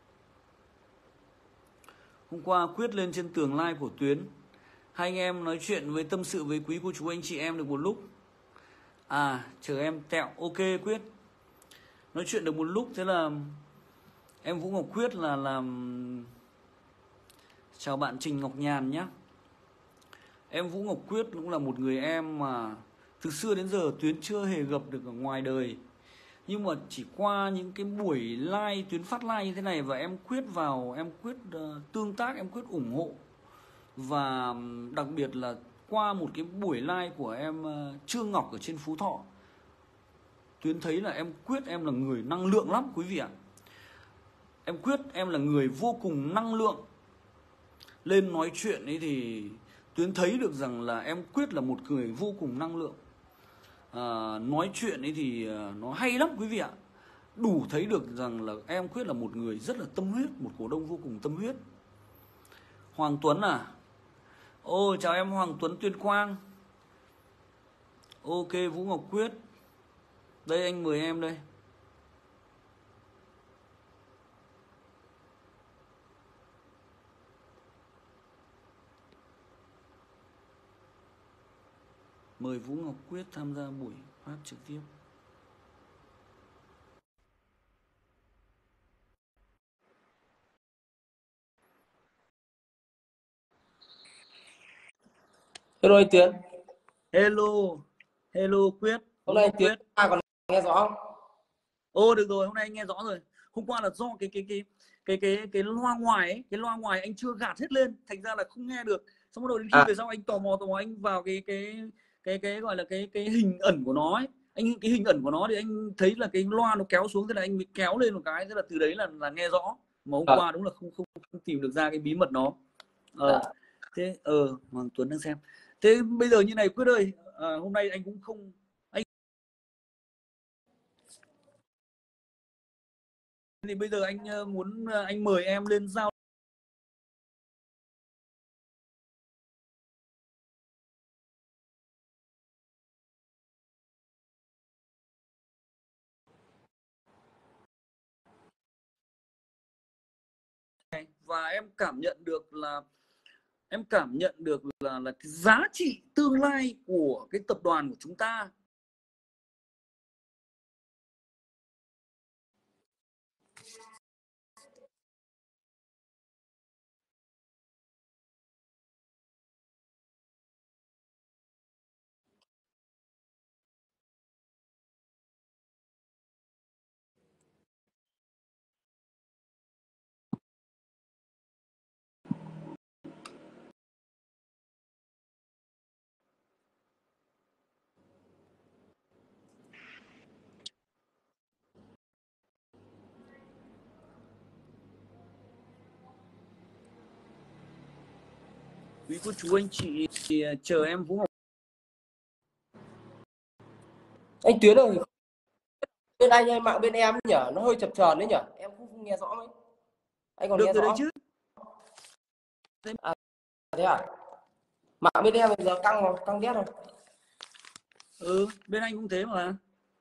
Hôm qua Quyết lên trên tường live của Tuyến, hai anh em nói chuyện với tâm sự với quý cô chú anh chị em được một lúc. À, chờ em tẹo. Ok Quyết. Nói chuyện được một lúc, thế là em Vũ Ngọc Quyết là làm. Chào bạn Trình Ngọc Nhàn nhé. Em Vũ Ngọc Quyết cũng là một người em mà từ xưa đến giờ Tuyến chưa hề gặp được ở ngoài đời. Nhưng mà chỉ qua những cái buổi live, Tuyến phát live như thế này và em Quyết vào, em Quyết uh, tương tác, em Quyết ủng hộ. Và đặc biệt là qua một cái buổi live của em uh, Trương Ngọc ở trên Phú Thọ, Tuyến thấy là em Quyết em là người năng lượng lắm quý vị ạ. Em Quyết em là người vô cùng năng lượng. Lên nói chuyện ấy thì Tuyến thấy được rằng là em Quyết là một người vô cùng năng lượng. À, nói chuyện ấy thì uh, nó hay lắm quý vị ạ. Đủ thấy được rằng là em Quyết là một người rất là tâm huyết, một cổ đông vô cùng tâm huyết. Hoàng Tuấn à? Ô, chào em Hoàng Tuấn Tuyên Quang. Ok, Vũ Ngọc Quyết. Đây anh mời em đây. Mời Vũ Ngọc Quyết tham gia buổi phát trực tiếp. Hello anh Tiến. Hello. Hello Quyết. Hôm nay anh Tiến à, còn nghe rõ không? Ô được rồi, hôm nay anh nghe rõ rồi. Hôm qua là do cái cái cái cái cái cái loa ngoài ấy, cái loa ngoài anh chưa gạt hết lên, thành ra là không nghe được. Xong bắt đầu đến khi À. về sau anh tò mò tò mò anh vào cái cái cái cái gọi là cái cái hình ẩn của nó ấy. Anh cái hình ẩn của nó thì anh thấy là cái loa nó kéo xuống, thế là anh mới kéo lên một cái, thế là từ đấy là là nghe rõ. Mà hôm À. qua đúng là không không, không tìm được ra cái bí mật nó. Ờ. À. Thế ờ Hoàng Tuấn đang xem. Thế bây giờ như này Quyết ơi, à, hôm nay anh cũng không anh thì bây giờ anh muốn anh mời em lên giao và em cảm nhận được là em cảm nhận được là là cái giá trị tương lai của cái tập đoàn của chúng ta. Quý cô chú anh chị chờ em Vũ Ngọc. Anh Tuyến ơi, bên anh hay mạng bên em nhỉ, nó hơi chập chờn đấy nhỉ, em cũng không nghe rõ mấy. Anh còn Được nghe rồi rõ đấy chứ? à, thế à? Mạng bên em bây giờ căng rồi, căng đét rồi. Ừ, bên anh cũng thế mà.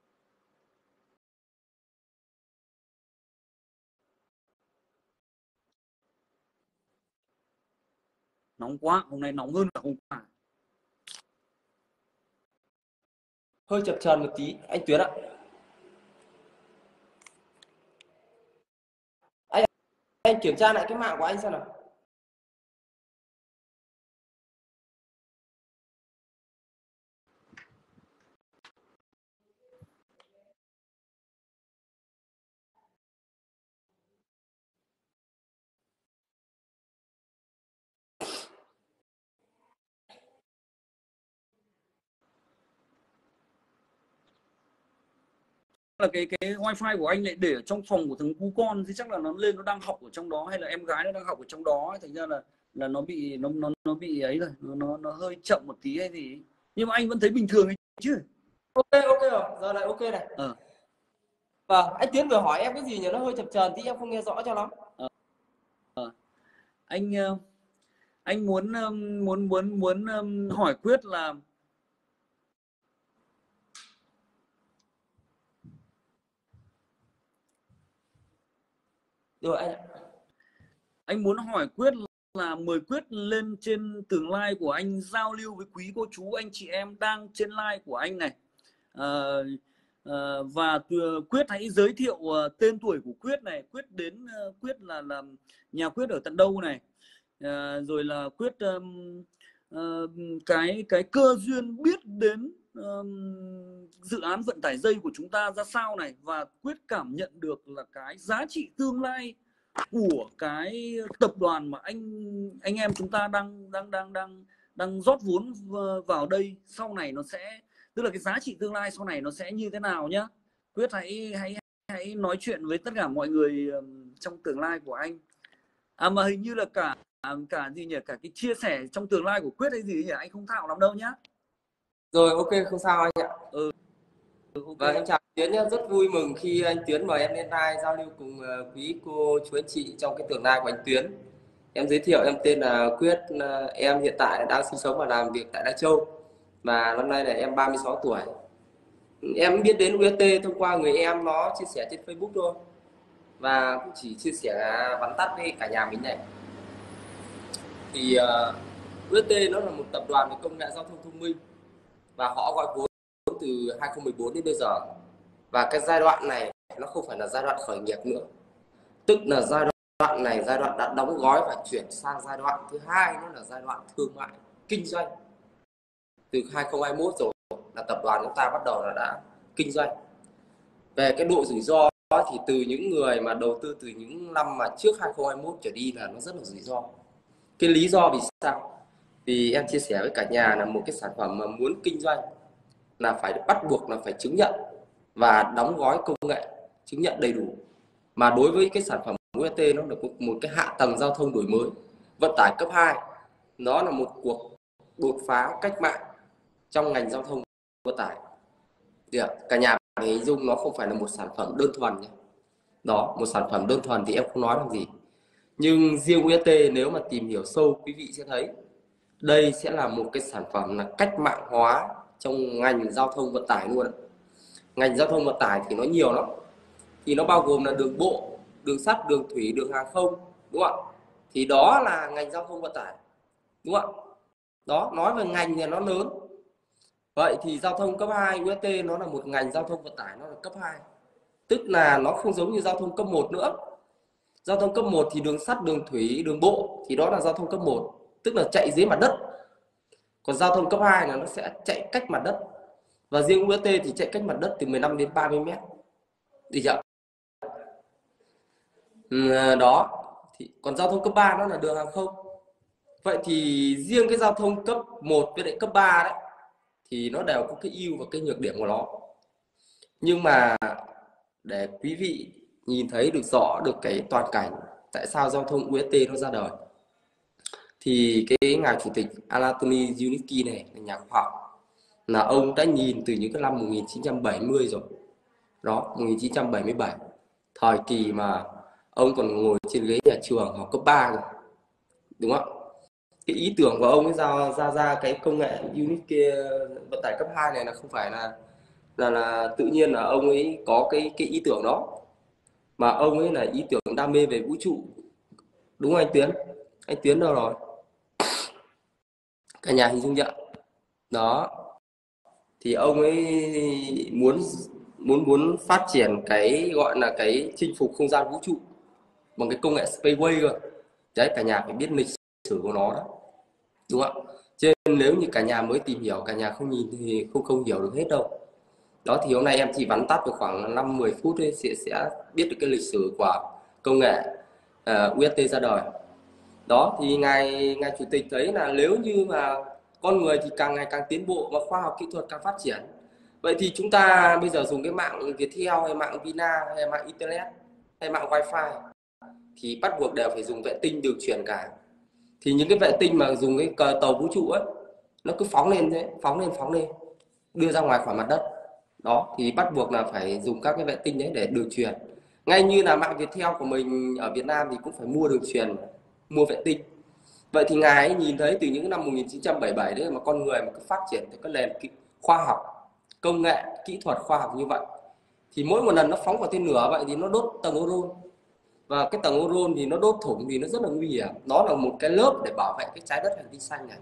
Nóng quá, hôm nay nóng hơn cả hôm qua. Hơi chập chờn một tí anh Tuyến ạ. Anh anh kiểm tra lại cái mạng của anh xem nào. Là cái cái wifi của anh lại để ở trong phòng của thằng cu con thì chắc là nó lên nó đang học ở trong đó, hay là em gái nó đang học ở trong đó, thành ra là là nó bị nó nó nó bị ấy rồi, nó nó, nó hơi chậm một tí hay gì. Nhưng mà anh vẫn thấy bình thường ấy chứ. Ok ok rồi, giờ lại ok này. Ờ. Vâng, anh Tuyến vừa hỏi em cái gì nhỉ, nó hơi chập chờn tí em không nghe rõ cho lắm. Ờ. Ờ. Anh anh muốn muốn muốn muốn hỏi Quyết là Rồi anh ạ. anh muốn hỏi Quyết là mời Quyết lên trên tường live của anh giao lưu với quý cô chú anh chị em đang trên live của anh này. À, à, và Quyết hãy giới thiệu tên tuổi của Quyết này, Quyết đến Quyết là là nhà Quyết ở tận đâu này, à, rồi là Quyết um, uh, cái cái cơ duyên biết đến um, dự án vận tải dây của chúng ta ra sao này, và Quyết cảm nhận được là cái giá trị tương lai của cái tập đoàn mà anh anh em chúng ta đang đang đang đang đang rót vốn vào đây sau này nó sẽ, tức là cái giá trị tương lai sau này nó sẽ như thế nào nhá. Quyết hãy hãy hãy nói chuyện với tất cả mọi người trong tương lai của anh. À mà hình như là cả cả gì nhỉ, cả cái chia sẻ trong tương lai của Quyết hay gì nhỉ, anh không thạo lắm đâu nhá. Rồi ok, không sao anh ạ. Ừ. Okay. Vâng, em chào Tuyến nhé, rất vui mừng khi anh Tuyến mời em lên live giao lưu cùng quý cô chú anh chị trong cái tương lai của anh Tuyến. Em giới thiệu, em tên là Quyết, em hiện tại đang sinh sống và làm việc tại Lai Châu, và năm nay là em ba mươi sáu tuổi. Em biết đến u ét tê thông qua người em nó chia sẻ trên Facebook thôi, và cũng chỉ chia sẻ vắn tắt với cả nhà mình này. Thì uh, u ét tê nó là một tập đoàn về công nghệ giao thông thông minh, và họ gọi vốn từ hai không một bốn đến bây giờ. Và cái giai đoạn này nó không phải là giai đoạn khởi nghiệp nữa, tức là giai đoạn này giai đoạn đã đóng gói và chuyển sang giai đoạn thứ hai, nó là giai đoạn thương mại kinh doanh. Từ hai không hai mốt rồi là tập đoàn chúng ta bắt đầu là đã kinh doanh. Về cái độ rủi ro thì từ những người mà đầu tư từ những năm mà trước hai không hai mốt trở đi là nó rất là rủi ro. Cái lý do vì sao? Vì em chia sẻ với cả nhà là một cái sản phẩm mà muốn kinh doanh là phải bắt buộc là phải chứng nhận và đóng gói công nghệ, chứng nhận đầy đủ. Mà đối với cái sản phẩm u ét tê nó là một cái hạ tầng giao thông đổi mới, vận tải cấp hai, nó là một cuộc đột phá cách mạng. trong ngành giao thông vận tải. Được. Cả nhà phải hình dung nó không phải là một sản phẩm đơn thuần nhé. Đó, một sản phẩm đơn thuần thì em không nói làm gì. Nhưng riêng u ét tê nếu mà tìm hiểu sâu, quý vị sẽ thấy đây sẽ là một cái sản phẩm là cách mạng hóa trong ngành giao thông vận tải luôn. Ngành giao thông vận tải thì nó nhiều lắm. Thì nó bao gồm là đường bộ, đường sắt, đường thủy, đường hàng không, đúng không ạ? Thì đó là ngành giao thông vận tải, đúng không ạ? Đó, nói về ngành thì nó lớn. Vậy thì giao thông cấp hai u ét tê nó là một ngành giao thông vận tải, nó là cấp hai. Tức là nó không giống như giao thông cấp một nữa. Giao thông cấp một thì đường sắt, đường thủy, đường bộ thì đó là giao thông cấp một, tức là chạy dưới mặt đất. Còn giao thông cấp hai là nó sẽ chạy cách mặt đất. Và riêng u ét tê thì chạy cách mặt đất từ mười lăm đến ba mươi mét. Đi chưa? Ừ, đó. Thì còn giao thông cấp ba nó là đường hàng không. Vậy thì riêng cái giao thông cấp một với lại cấp ba đấy thì nó đều có cái ưu và cái nhược điểm của nó. Nhưng mà để quý vị nhìn thấy được rõ được cái toàn cảnh tại sao giao thông u ét tê nó ra đời, thì cái ngài chủ tịch Anatoly Zhivnitsky này là nhà khoa học, là ông đã nhìn từ những cái năm một nghìn chín trăm bảy mươi rồi. Đó, một nghìn chín trăm bảy mươi bảy, thời kỳ mà ông còn ngồi trên ghế nhà trường học cấp ba rồi, đúng không? Cái ý tưởng của ông ấy ra ra ra cái công nghệ unit kia vận tải cấp hai này là không phải là là là tự nhiên là ông ấy có cái cái ý tưởng đó, mà ông ấy là ý tưởng đam mê về vũ trụ, đúng không anh Tiến? Anh Tiến đâu rồi? Cả nhà hình dung chưa? Đó, thì ông ấy muốn muốn muốn phát triển cái gọi là cái chinh phục không gian vũ trụ bằng cái công nghệ spaceway cơ. Đấy, cả nhà phải biết lịch sử của nó đó, đúng không ạ? Cho nên nếu như cả nhà mới tìm hiểu, cả nhà không nhìn thì không không hiểu được hết đâu. Đó, thì hôm nay em chỉ vắn tắt được khoảng năm mười phút thôi, sẽ sẽ biết được cái lịch sử của công nghệ uh, u ét tê ra đời. Đó, thì ngài ngài chủ tịch thấy là nếu như mà con người thì càng ngày càng tiến bộ và khoa học kỹ thuật càng phát triển, vậy thì chúng ta bây giờ dùng cái mạng Viettel hay mạng Vina hay mạng Internet hay mạng Wi-Fi thì bắt buộc đều phải dùng vệ tinh điều khiển cả. Thì những cái vệ tinh mà dùng cái cờ tàu vũ trụ ấy, nó cứ phóng lên thế, phóng lên phóng lên, đưa ra ngoài khỏi mặt đất. Đó, thì bắt buộc là phải dùng các cái vệ tinh đấy để điều khiển. Ngay như là mạng Viettel của mình ở Việt Nam thì cũng phải mua điều khiển, mua vệ tinh. Vậy thì ngài ấy nhìn thấy từ những năm một nghìn chín trăm bảy mươi bảy đấy mà con người mà cứ phát triển theo cái nền khoa học, công nghệ, kỹ thuật khoa học như vậy, thì mỗi một lần nó phóng vào tên lửa vậy thì nó đốt tầng ozone, và cái tầng ozone thì nó đốt thủng thì nó rất là nguy hiểm. Nó là một cái lớp để bảo vệ cái trái đất hành tinh xanh này,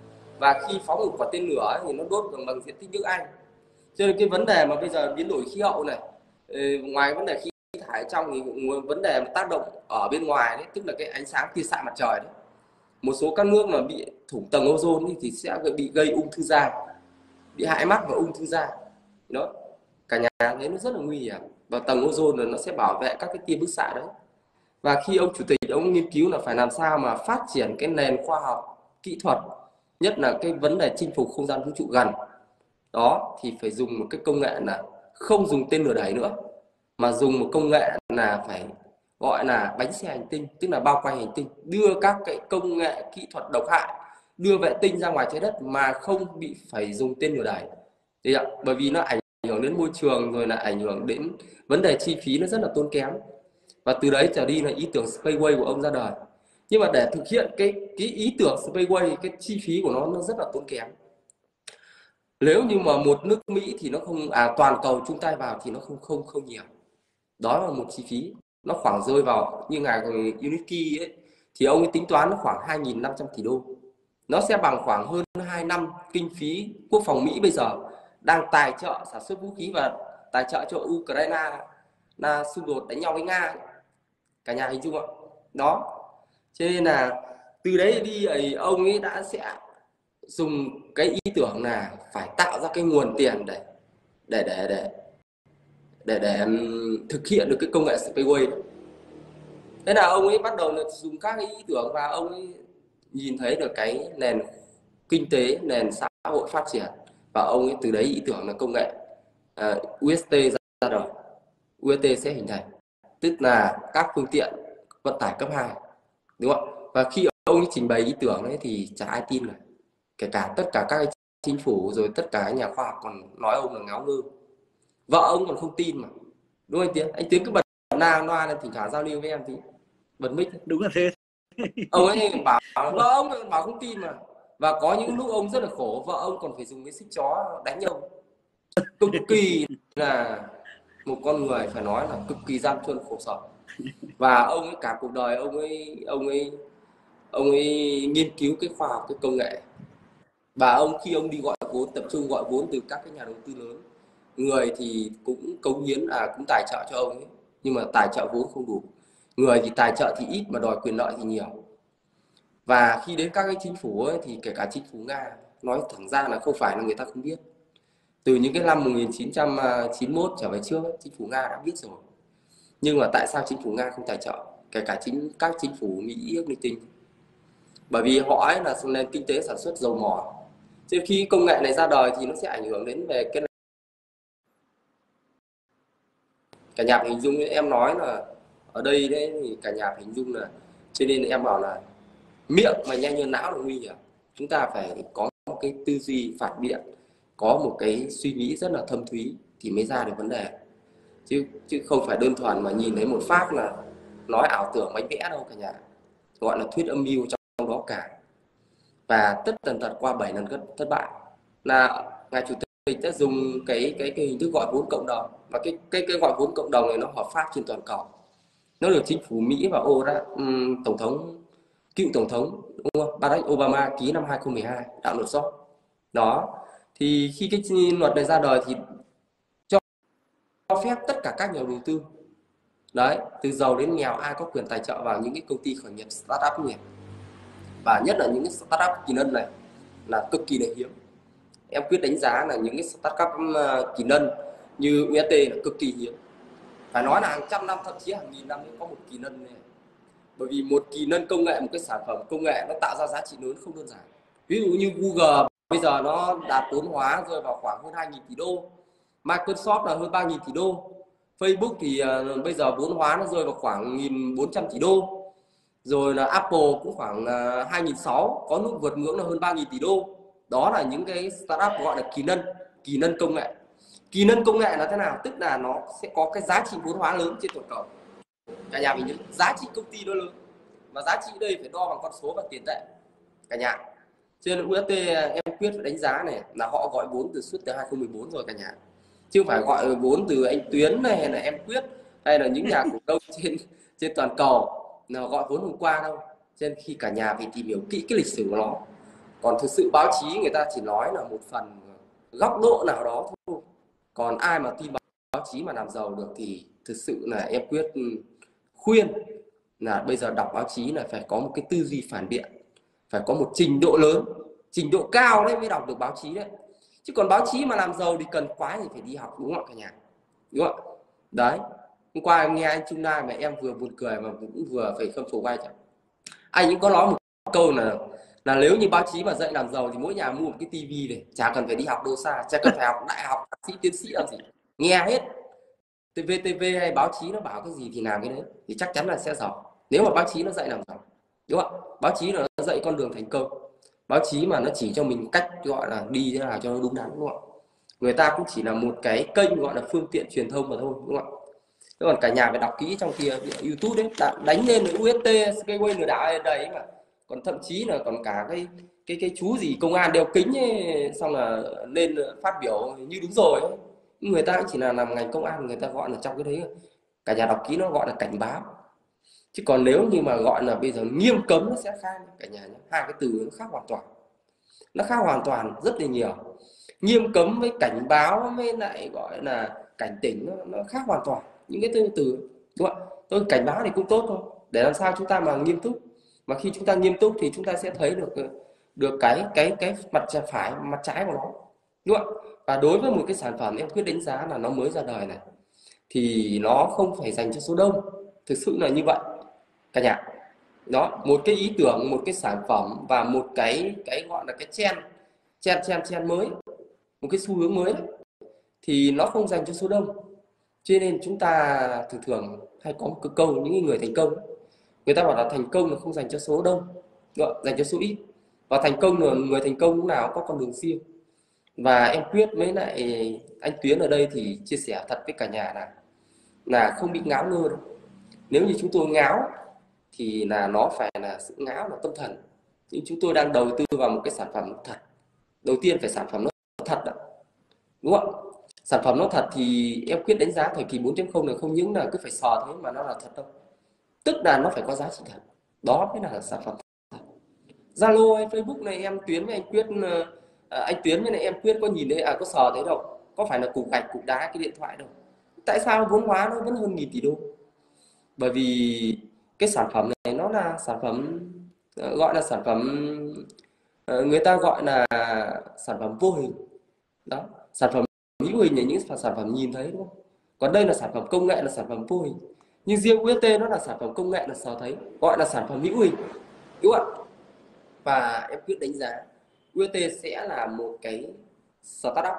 và khi phóng một quả tên lửa thì nó đốt bằng, bằng diện tích nước Anh. Cho nên cái vấn đề mà bây giờ biến đổi khí hậu này, ngoài vấn đề khí thải trong thì vấn đề mà tác động ở bên ngoài đấy, tức là cái ánh sáng tia xạ mặt trời đấy, một số các nước mà bị thủng tầng ozone thì sẽ bị gây ung thư da, bị hại mắt và ung thư da. Đó, cả nhà thấy nó rất là nguy hiểm, và tầng ozone nó sẽ bảo vệ các cái tia bức xạ đấy. Và khi ông chủ tịch ông nghiên cứu là phải làm sao mà phát triển cái nền khoa học kỹ thuật, nhất là cái vấn đề chinh phục không gian vũ trụ gần đó, thì phải dùng một cái công nghệ là không dùng tên lửa đẩy nữa, mà dùng một công nghệ là phải gọi là bánh xe hành tinh, tức là bao quanh hành tinh, đưa các cái công nghệ kỹ thuật độc hại, đưa vệ tinh ra ngoài trái đất mà không bị phải dùng tên lửa đẩy. Đấy ạ, bởi vì nó ảnh hưởng đến môi trường, rồi là ảnh hưởng đến vấn đề chi phí nó rất là tốn kém. Và từ đấy trở đi là ý tưởng Spaceway của ông ra đời. Nhưng mà để thực hiện cái cái ý tưởng Spaceway, cái chi phí của nó nó rất là tốn kém. Nếu như mà một nước Mỹ thì nó không, à toàn cầu chung tay vào thì nó không không không nhiều. Đó là một chi phí, nó khoảng rơi vào như ngài Zhivnitsky ấy, thì ông ấy tính toán nó khoảng hai nghìn năm trăm tỷ đô. Nó sẽ bằng khoảng hơn hai năm kinh phí quốc phòng Mỹ bây giờ đang tài trợ sản xuất vũ khí và tài trợ cho Ukraine là xung đột đánh nhau với Nga. Cả nhà hình dung ạ? Đó, cho nên là từ đấy đi ấy, ông ấy đã sẽ dùng cái ý tưởng là phải tạo ra cái nguồn tiền để để để để để để thực hiện được cái công nghệ Spaceway. Thế là ông ấy bắt đầu là dùng các cái ý tưởng, và ông ấy nhìn thấy được cái nền kinh tế, nền xã hội phát triển, và ông ấy từ đấy ý tưởng là công nghệ uh, u ét tê ra đời. u ét tê sẽ hình thành, tức là các phương tiện vận tải cấp hai, đúng không? Và khi ông ấy trình bày ý tưởng ấy thì chả ai tin cả, kể cả tất cả các chính phủ rồi tất cả nhà khoa học còn nói ông là ngáo ngơ, vợ ông còn không tin mà, đúng không anh Tiến? Anh Tiến cứ bật na loa lên thỉnh thoảng giao lưu với em tí, bật mic. Đúng là thế. Ông ấy bảo vợ ông bảo không tin mà, và có những lúc ông rất là khổ, vợ ông còn phải dùng cái xích chó đánh ông, cực kỳ là một con người phải nói là cực kỳ gian truân khổ sở. Và ông ấy cả cuộc đời ông ấy ông ấy ông ấy nghiên cứu cái khoa học, cái công nghệ, và ông khi ông đi gọi vốn, tập trung gọi vốn từ các cái nhà đầu tư lớn, người thì cũng cống hiến, à cũng tài trợ cho ông ấy, nhưng mà tài trợ vốn không đủ, người thì tài trợ thì ít mà đòi quyền lợi thì nhiều. Và khi đến các cái chính phủ ấy, thì kể cả chính phủ Nga nói thẳng ra là không phải là người ta không biết, từ những cái năm một nghìn chín trăm chín mươi mốt trở về trước ấy, chính phủ Nga đã biết rồi, nhưng mà tại sao chính phủ Nga không tài trợ, kể cả chính các chính phủ Mỹ, Úc, linh tinh? Bởi vì họ ấy là nền kinh tế sản xuất dầu mỏ, chứ khi công nghệ này ra đời thì nó sẽ ảnh hưởng đến về cái cả nhà hình dung ấy, em nói là ở đây đấy thì cả nhà hình dung là, cho nên em bảo là miệng mà nhanh như não là nguy hiểm. Chúng ta phải có một cái tư duy phản biện, có một cái suy nghĩ rất là thâm thúy thì mới ra được vấn đề, chứ chứ không phải đơn thuần mà nhìn thấy một phát là nói ảo tưởng bánh vẽ đâu cả nhà, gọi là thuyết âm mưu trong đó cả. Và tất tần tật qua bảy lần thất bại là ngài chủ tịch đã dùng cái cái cái hình thức gọi vốn cộng đồng, và cái cái cái gọi vốn cộng đồng này nó hợp pháp trên toàn cầu, nó được chính phủ Mỹ và ô đã um, tổng thống cựu tổng thống đúng không? Barack Obama ký năm hai không một hai, đạo luật sót đó. Thì khi cái luật này ra đời thì cho phép tất cả các nhà đầu tư đấy, từ giàu đến nghèo, ai có quyền tài trợ vào những cái công ty khởi nghiệp startup nghiệp, và nhất là những cái startup kỳ lân này là cực kỳ là hiếm. Em quyết đánh giá là những cái startup kỳ lân như u ét tê là cực kỳ hiếm, phải nói là hàng trăm năm, thậm chí hàng nghìn năm mới có một kỳ lân này. Bởi vì một kỳ lân công nghệ, một cái sản phẩm công nghệ nó tạo ra giá trị lớn không đơn giản. Ví dụ như Google bây giờ nó đạt vốn hóa rơi vào khoảng hơn hai nghìn tỷ đô, Microsoft là hơn ba nghìn tỷ đô, Facebook thì uh, bây giờ vốn hóa nó rơi vào khoảng một nghìn bốn trăm tỷ đô, rồi là Apple cũng khoảng uh, hai nghìn sáu trăm, có lúc vượt ngưỡng là hơn ba nghìn tỷ đô. Đó là những cái startup gọi là kỳ lân, kỳ lân công nghệ. Kỳ lân công nghệ là thế nào? Tức là nó sẽ có cái giá trị vốn hóa lớn trên toàn cầu. Cả nhà mình nhớ, giá trị công ty nó lớn, và giá trị đây phải đo bằng con số và tiền tệ cả nhà. Cho nên u ét tê em quyết phải đánh giá này là họ gọi vốn từ suốt từ hai không một bốn rồi cả nhà, chứ không phải gọi vốn từ anh Tuyến này hay là em Quyết hay là những nhà cổ đông trên trên toàn cầu nào gọi vốn hôm qua đâu. Cho nên khi cả nhà phải tìm hiểu kỹ cái lịch sử của nó. Còn thực sự báo chí người ta chỉ nói là một phần góc độ nào đó thôi, còn ai mà tin báo chí mà làm giàu được thì thực sự là em Quyết khuyên là bây giờ đọc báo chí là phải có một cái tư duy phản biện, phải có một trình độ lớn, trình độ cao đấy mới đọc được báo chí đấy. Chứ còn báo chí mà làm giàu thì cần quá thì phải đi học, đúng không cả nhà? Đúng không? Đấy, hôm qua em nghe anh Trung Lai mà em vừa buồn cười mà cũng vừa phải khâm phục vai chẳng. Anh cũng có nói một câu là là nếu như báo chí mà dạy làm giàu thì mỗi nhà mua một cái tivi này, chả cần phải đi học đâu xa, chả cần phải học đại học, thạc sĩ, tiến sĩ làm gì, nghe hết. vê tê vê hay báo chí nó bảo cái gì thì làm cái đấy thì chắc chắn là sẽ giàu. Nếu mà báo chí nó dạy làm giàu, đúng không? Báo chí là nó dạy con đường thành công, báo chí mà nó chỉ cho mình cách gọi là đi thế nào cho nó đúng đắn, đúng không? Người ta cũng chỉ là một cái kênh gọi là phương tiện truyền thông mà thôi, đúng không? Thế còn cả nhà phải đọc kỹ trong kia YouTube đấy, đánh lên với u ét tê, Skyway lừa đảo đầy mà, còn thậm chí là còn cả cái cái cái chú gì công an đeo kính ấy, xong là lên phát biểu như đúng rồi ấy. Người ta chỉ là làm ngành công an, người ta gọi là trong cái đấy cả nhà đọc kỹ nó gọi là cảnh báo. Chứ còn nếu như mà gọi là bây giờ nghiêm cấm nó sẽ khác cả nhà nhé. Hai cái từ nó khác hoàn toàn, nó khác hoàn toàn rất là nhiều. Nghiêm cấm với cảnh báo với lại gọi là cảnh tỉnh nó, nó khác hoàn toàn những cái từ từ, đúng không? Tôi cảnh báo thì cũng tốt thôi, để làm sao chúng ta mà nghiêm túc, mà khi chúng ta nghiêm túc thì chúng ta sẽ thấy được được cái cái cái mặt phải, mặt trái của nó, đúng không? Và đối với một cái sản phẩm em quyết đánh giá là nó mới ra đời này thì nó không phải dành cho số đông, thực sự là như vậy cả nhà. Đó, một cái ý tưởng, một cái sản phẩm và một cái cái gọi là cái trend trend trend trend mới, một cái xu hướng mới thì nó không dành cho số đông. Cho nên chúng ta thường thường hay có một cái câu, những người thành công người ta bảo là thành công là không dành cho số đông, dành cho số ít, và thành công là người thành công lúc nào có con đường riêng. Và em Quyết với lại anh Tuyến ở đây thì chia sẻ thật với cả nhà là là không bị ngáo ngơ đâu. Nếu như chúng tôi ngáo thì là nó phải là sự ngáo là tâm thần, nhưng chúng tôi đang đầu tư vào một cái sản phẩm thật. Đầu tiên phải sản phẩm nó thật đó, đúng không? Sản phẩm nó thật thì em Quyết đánh giá thời kỳ bốn chấm không này không những là cứ phải sờ thế mà nó là thật đâu, tức là nó phải có giá trị thật, đó mới là sản phẩm thật. Zalo hay Facebook này em Tuyến với anh Quyết à, anh Tuyến với lại em Quyết có nhìn thấy à có sờ thấy đâu, có phải là cục gạch cục đá cái điện thoại đâu, tại sao vốn hóa nó vẫn hơn nghìn tỷ đô? Bởi vì cái sản phẩm này nó là sản phẩm ờ, gọi là sản phẩm ờ, người ta gọi là sản phẩm vô hình đó. Sản phẩm hữu hình là những sản phẩm nhìn thấy, đúng không? Còn đây là sản phẩm công nghệ, là sản phẩm vô hình. Nhưng riêng u ét tê nó là sản phẩm công nghệ, là sờ thấy, gọi là sản phẩm hữu hình, đúng không ạ? Và em quyết đánh giá u ét tê sẽ là một cái startup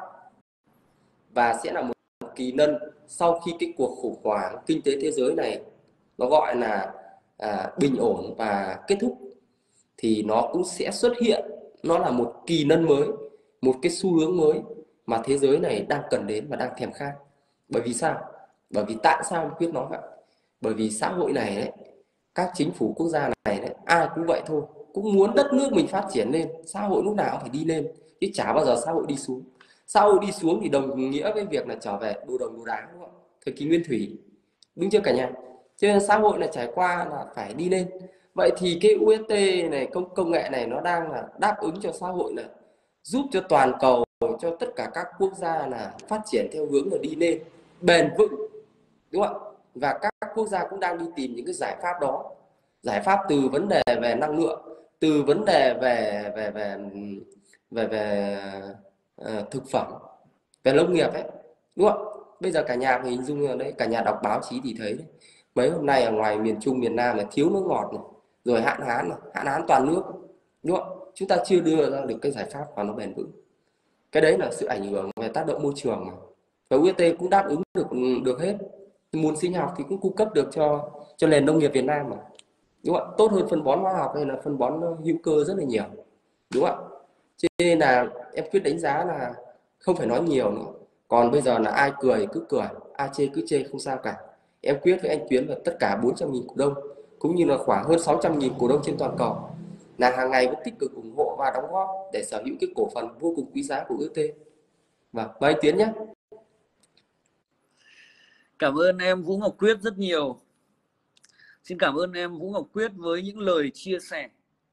và sẽ là một kỳ lân sau khi cái cuộc khủng hoảng kinh tế thế giới này nó gọi là à, bình ổn và kết thúc, thì nó cũng sẽ xuất hiện, nó là một kỳ lân mới, một cái xu hướng mới mà thế giới này đang cần đến và đang thèm khát. Bởi vì sao? Bởi vì tại sao em quyết nói vậy? Bởi vì xã hội này đấy, các chính phủ quốc gia này đấy, ai cũng vậy thôi, cũng muốn đất nước mình phát triển lên, xã hội lúc nào cũng phải đi lên, chứ chả bao giờ xã hội đi xuống. Xã hội đi xuống thì đồng nghĩa với việc là trở về đồ đồng đồ đá, đúng không? Thời kỳ nguyên thủy, đúng chưa cả nhà? Cho nên xã hội là trải qua là phải đi lên. Vậy thì cái u ét tê này, công công nghệ này nó đang là đáp ứng cho xã hội là giúp cho toàn cầu, cho tất cả các quốc gia là phát triển theo hướng là đi lên bền vững, đúng không ạ? Và các quốc gia cũng đang đi tìm những cái giải pháp đó, giải pháp từ vấn đề về năng lượng, từ vấn đề về về về về về uh, thực phẩm, về nông nghiệp ấy, đúng không? Bây giờ cả nhà phải hình dung ở đấy, cả nhà đọc báo chí thì thấy đấy, mấy hôm nay ở ngoài miền Trung miền Nam là thiếu nước ngọt này, rồi hạn hán này, hạn hán toàn nước, đúng không? Chúng ta chưa đưa ra được cái giải pháp mà nó bền vững. Cái đấy là sự ảnh hưởng về tác động môi trường mà, và u ét tê cũng đáp ứng được được hết. Nguồn sinh học thì cũng cung cấp được cho cho nền nông nghiệp Việt Nam mà, đúng không ạ? Tốt hơn phân bón hóa học hay là phân bón hữu cơ rất là nhiều, đúng không ạ? Cho nên là em quyết đánh giá là không phải nói nhiều nữa. Còn bây giờ là ai cười cứ cười, ai chê cứ chê, không sao cả. Em Quyết với anh Tuyến và tất cả bốn trăm nghìn cổ đông, cũng như là khoảng hơn sáu trăm nghìn cổ đông trên toàn cầu, là hàng ngày vẫn tích cực ủng hộ và đóng góp để sở hữu cái cổ phần vô cùng quý giá của u ét tê. Vâng, mời anh Tuyến nhé. Cảm ơn em Vũ Ngọc Quyết rất nhiều. Xin cảm ơn em Vũ Ngọc Quyết với những lời chia sẻ,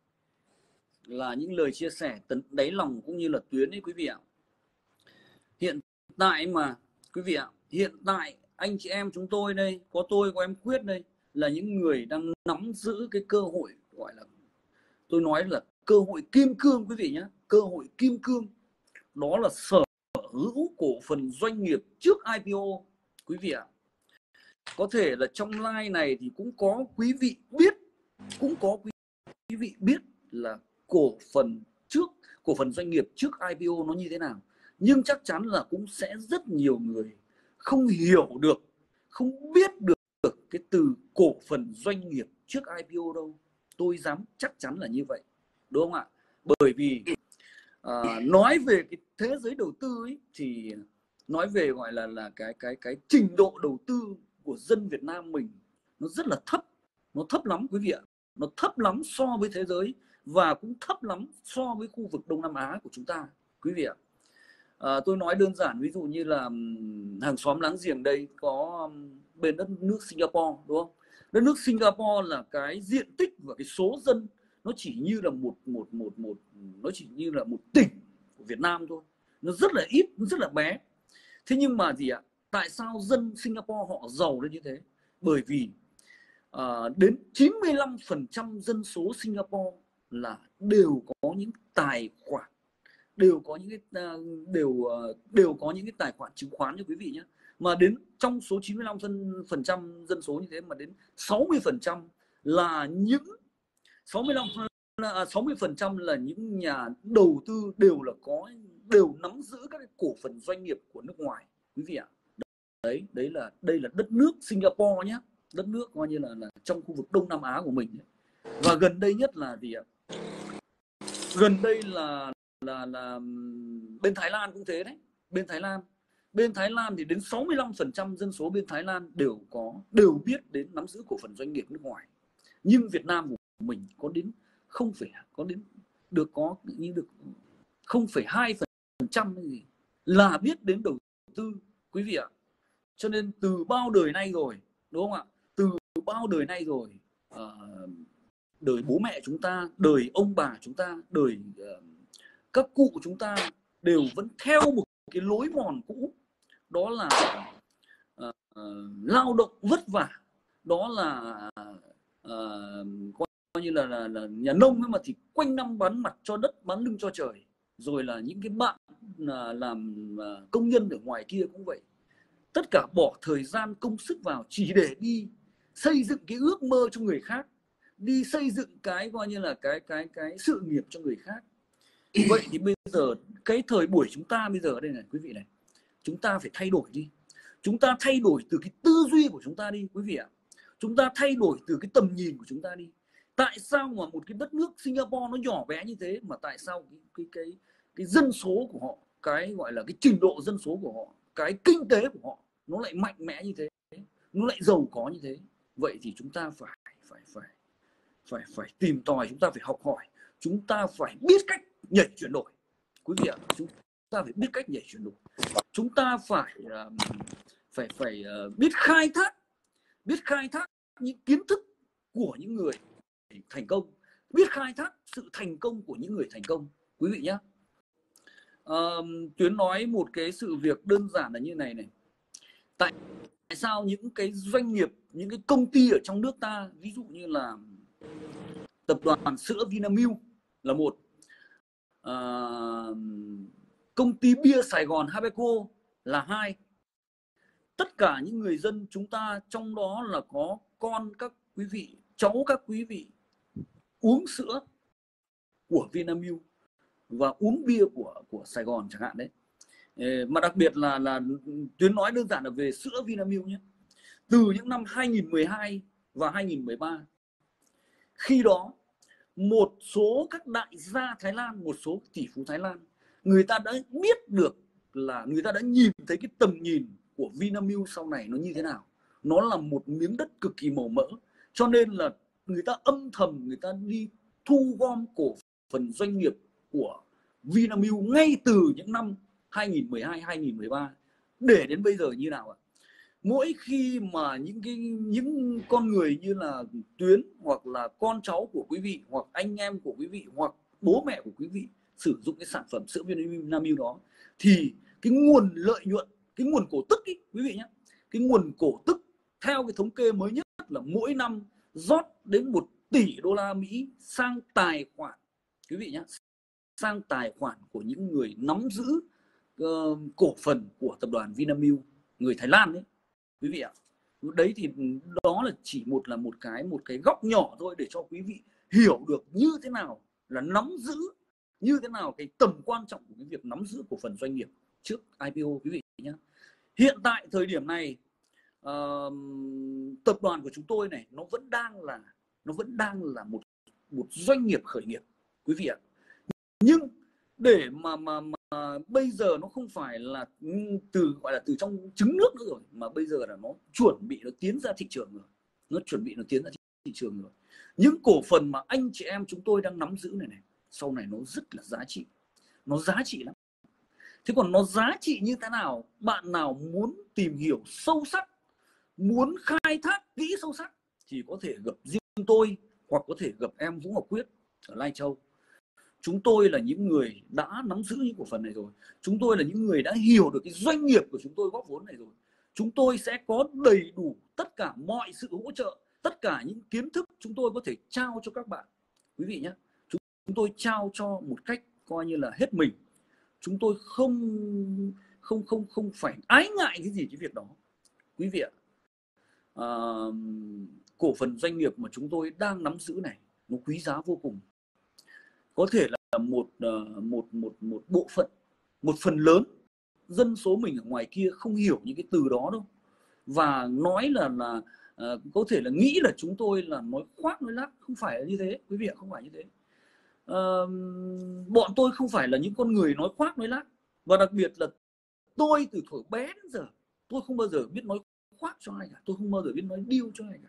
là những lời chia sẻ tận đáy lòng cũng như là Tuyến ấy quý vị ạ. Hiện tại mà quý vị ạ, hiện tại anh chị em chúng tôi đây, có tôi có em Quyết đây, là những người đang nắm giữ cái cơ hội, gọi là tôi nói là cơ hội kim cương quý vị nhé, cơ hội kim cương, đó là sở hữu cổ phần doanh nghiệp trước i pê o quý vị ạ. Có thể là trong live này thì cũng có quý vị biết, cũng có quý vị biết là cổ phần trước, cổ phần doanh nghiệp trước i pê o nó như thế nào, nhưng chắc chắn là cũng sẽ rất nhiều người không hiểu được, không biết được cái từ cổ phần doanh nghiệp trước i pê o đâu. Tôi dám chắc chắn là như vậy, đúng không ạ? Bởi vì à, nói về cái thế giới đầu tư ấy, thì nói về gọi là là cái cái cái trình độ đầu tư của dân Việt Nam mình nó rất là thấp, nó thấp lắm quý vị ạ, nó thấp lắm so với thế giới và cũng thấp lắm so với khu vực Đông Nam Á của chúng ta quý vị ạ. À, tôi nói đơn giản ví dụ như là hàng xóm láng giềng đây có bên đất nước Singapore, đúng không? Đất nước Singapore là cái diện tích và cái số dân nó chỉ như là một một một một nó chỉ như là một tỉnh của Việt Nam thôi, nó rất là ít, nó rất là bé. Thế nhưng mà gì ạ? Tại sao dân Singapore họ giàu đến như thế? Bởi vì à, đến chín mươi lăm phần trăm dân số Singapore là đều có những tài khoản, đều có những cái đều đều có những cái tài khoản chứng khoán cho quý vị nhé. Mà đến trong số chín mươi lăm phần trăm dân số như thế mà đến sáu mươi phần trăm là những sáu mươi lăm sáu mươi phần trăm là những nhà đầu tư đều là có đều nắm giữ các cái cổ phần doanh nghiệp của nước ngoài quý vị ạ. Đấy, đấy là đây là đất nước Singapore nhé, đất nước coi như là, là trong khu vực Đông Nam Á của mình ấy. Và gần đây nhất là gì ạ? Gần đây là là là bên Thái Lan cũng thế đấy. Bên Thái Lan, bên Thái Lan thì đến sáu mươi lăm phần trăm dân số bên Thái Lan đều có đều biết đến nắm giữ cổ phần doanh nghiệp nước ngoài. Nhưng Việt Nam của mình có đến không phải có đến được có như được không phẩy hai phần trăm gì là biết đến đầu tư, quý vị ạ. Cho nên từ bao đời nay rồi, đúng không ạ? Từ bao đời nay rồi, uh, đời bố mẹ chúng ta, đời ông bà chúng ta, đời uh, các cụ chúng ta đều vẫn theo một cái lối mòn cũ, đó là uh, uh, lao động vất vả, đó là uh, coi như là, là, là nhà nông ấy mà thì quanh năm bán mặt cho đất, bán lưng cho trời. Rồi là những cái bạn là làm công nhân ở ngoài kia cũng vậy, tất cả bỏ thời gian công sức vào chỉ để đi xây dựng cái ước mơ cho người khác, đi xây dựng cái coi như là cái cái cái sự nghiệp cho người khác. Vậy thì bây giờ cái thời buổi chúng ta bây giờ ở đây này quý vị này, chúng ta phải thay đổi đi. Chúng ta thay đổi từ cái tư duy của chúng ta đi quý vị ạ. Chúng ta thay đổi từ cái tầm nhìn của chúng ta đi. Tại sao mà một cái đất nước Singapore nó nhỏ bé như thế mà tại sao cái cái cái cái dân số của họ, cái gọi là cái trình độ dân số của họ, cái kinh tế của họ nó lại mạnh mẽ như thế, nó lại giàu có như thế. Vậy thì chúng ta phải phải phải phải phải tìm tòi, chúng ta phải học hỏi, chúng ta phải biết cách nhảy chuyển đổi quý vị ạ. Chúng ta phải biết cách nhảy chuyển đổi, chúng ta phải phải phải biết khai thác biết khai thác những kiến thức của những người thành công, biết khai thác sự thành công của những người thành công quý vị nhé. À, Tuyến nói một cái sự việc đơn giản là như này này. Tại sao những cái doanh nghiệp, những cái công ty ở trong nước ta, ví dụ như là tập đoàn sữa Vinamilk là một, à, công ty bia Sài Gòn Habeco là hai, tất cả những người dân chúng ta trong đó là có con các quý vị, cháu các quý vị uống sữa của Vinamilk và uống bia của của Sài Gòn chẳng hạn đấy. Mà đặc biệt là là Tuyến nói đơn giản là về sữa Vinamilk nhé. Từ những năm hai nghìn mười hai và hai nghìn mười ba, khi đó một số các đại gia Thái Lan, một số tỷ phú Thái Lan, người ta đã biết được là người ta đã nhìn thấy cái tầm nhìn của Vinamilk sau này nó như thế nào. Nó là một miếng đất cực kỳ màu mỡ, cho nên là người ta âm thầm người ta đi thu gom cổ phần doanh nghiệp của Vinamilk ngay từ những năm hai nghìn mười hai, hai nghìn mười ba để đến bây giờ như nào ạ? Mỗi khi mà những cái những con người như là Tuyến hoặc là con cháu của quý vị hoặc anh em của quý vị hoặc bố mẹ của quý vị sử dụng cái sản phẩm sữa Vinamilk đó, thì cái nguồn lợi nhuận, cái nguồn cổ tức ý, quý vị nhé, cái nguồn cổ tức theo cái thống kê mới nhất là mỗi năm rót đến một tỷ đô la Mỹ sang tài khoản quý vị nhé, sang tài khoản của những người nắm giữ uh, cổ phần của tập đoàn Vinamilk, người Thái Lan đấy quý vị ạ. Đấy thì đó là chỉ một là một cái một cái góc nhỏ thôi để cho quý vị hiểu được như thế nào là nắm giữ, như thế nào cái tầm quan trọng của cái việc nắm giữ cổ phần doanh nghiệp trước i pê o quý vị nhé. Hiện tại thời điểm này uh, tập đoàn của chúng tôi này nó vẫn đang là nó vẫn đang là một một doanh nghiệp khởi nghiệp quý vị ạ. Nhưng để mà mà mà bây giờ nó không phải là từ gọi là từ trong trứng nước nữa rồi, mà bây giờ là nó chuẩn bị nó tiến ra thị trường rồi, nó chuẩn bị nó tiến ra thị trường rồi. Những cổ phần mà anh chị em chúng tôi đang nắm giữ này này, sau này nó rất là giá trị, nó giá trị lắm. Thế còn nó giá trị như thế nào? Bạn nào muốn tìm hiểu sâu sắc, muốn khai thác kỹ sâu sắc thì có thể gặp riêng tôi hoặc có thể gặp em Vũ Ngọc Quyết ở Lai Châu. Chúng tôi là những người đã nắm giữ những cổ phần này rồi. Chúng tôi là những người đã hiểu được cái doanh nghiệp của chúng tôi góp vốn này rồi. Chúng tôi sẽ có đầy đủ tất cả mọi sự hỗ trợ, tất cả những kiến thức chúng tôi có thể trao cho các bạn. Quý vị nhé, chúng tôi trao cho một cách coi như là hết mình. Chúng tôi không không không không phải ái ngại cái gì cái việc đó. Quý vị ạ, à, cổ phần doanh nghiệp mà chúng tôi đang nắm giữ này nó quý giá vô cùng. Có thể là một một một một bộ phận, một phần lớn dân số mình ở ngoài kia không hiểu những cái từ đó đâu, và nói là là uh, có thể là nghĩ là chúng tôi là nói khoác nói lác. Không phải là như thế quý vị ạ, không phải như thế. uh, bọn tôi không phải là những con người nói khoác nói lác, và đặc biệt là tôi từ thuở bé đến giờ tôi không bao giờ biết nói khoác cho ai cả, tôi không bao giờ biết nói điêu cho ai cả.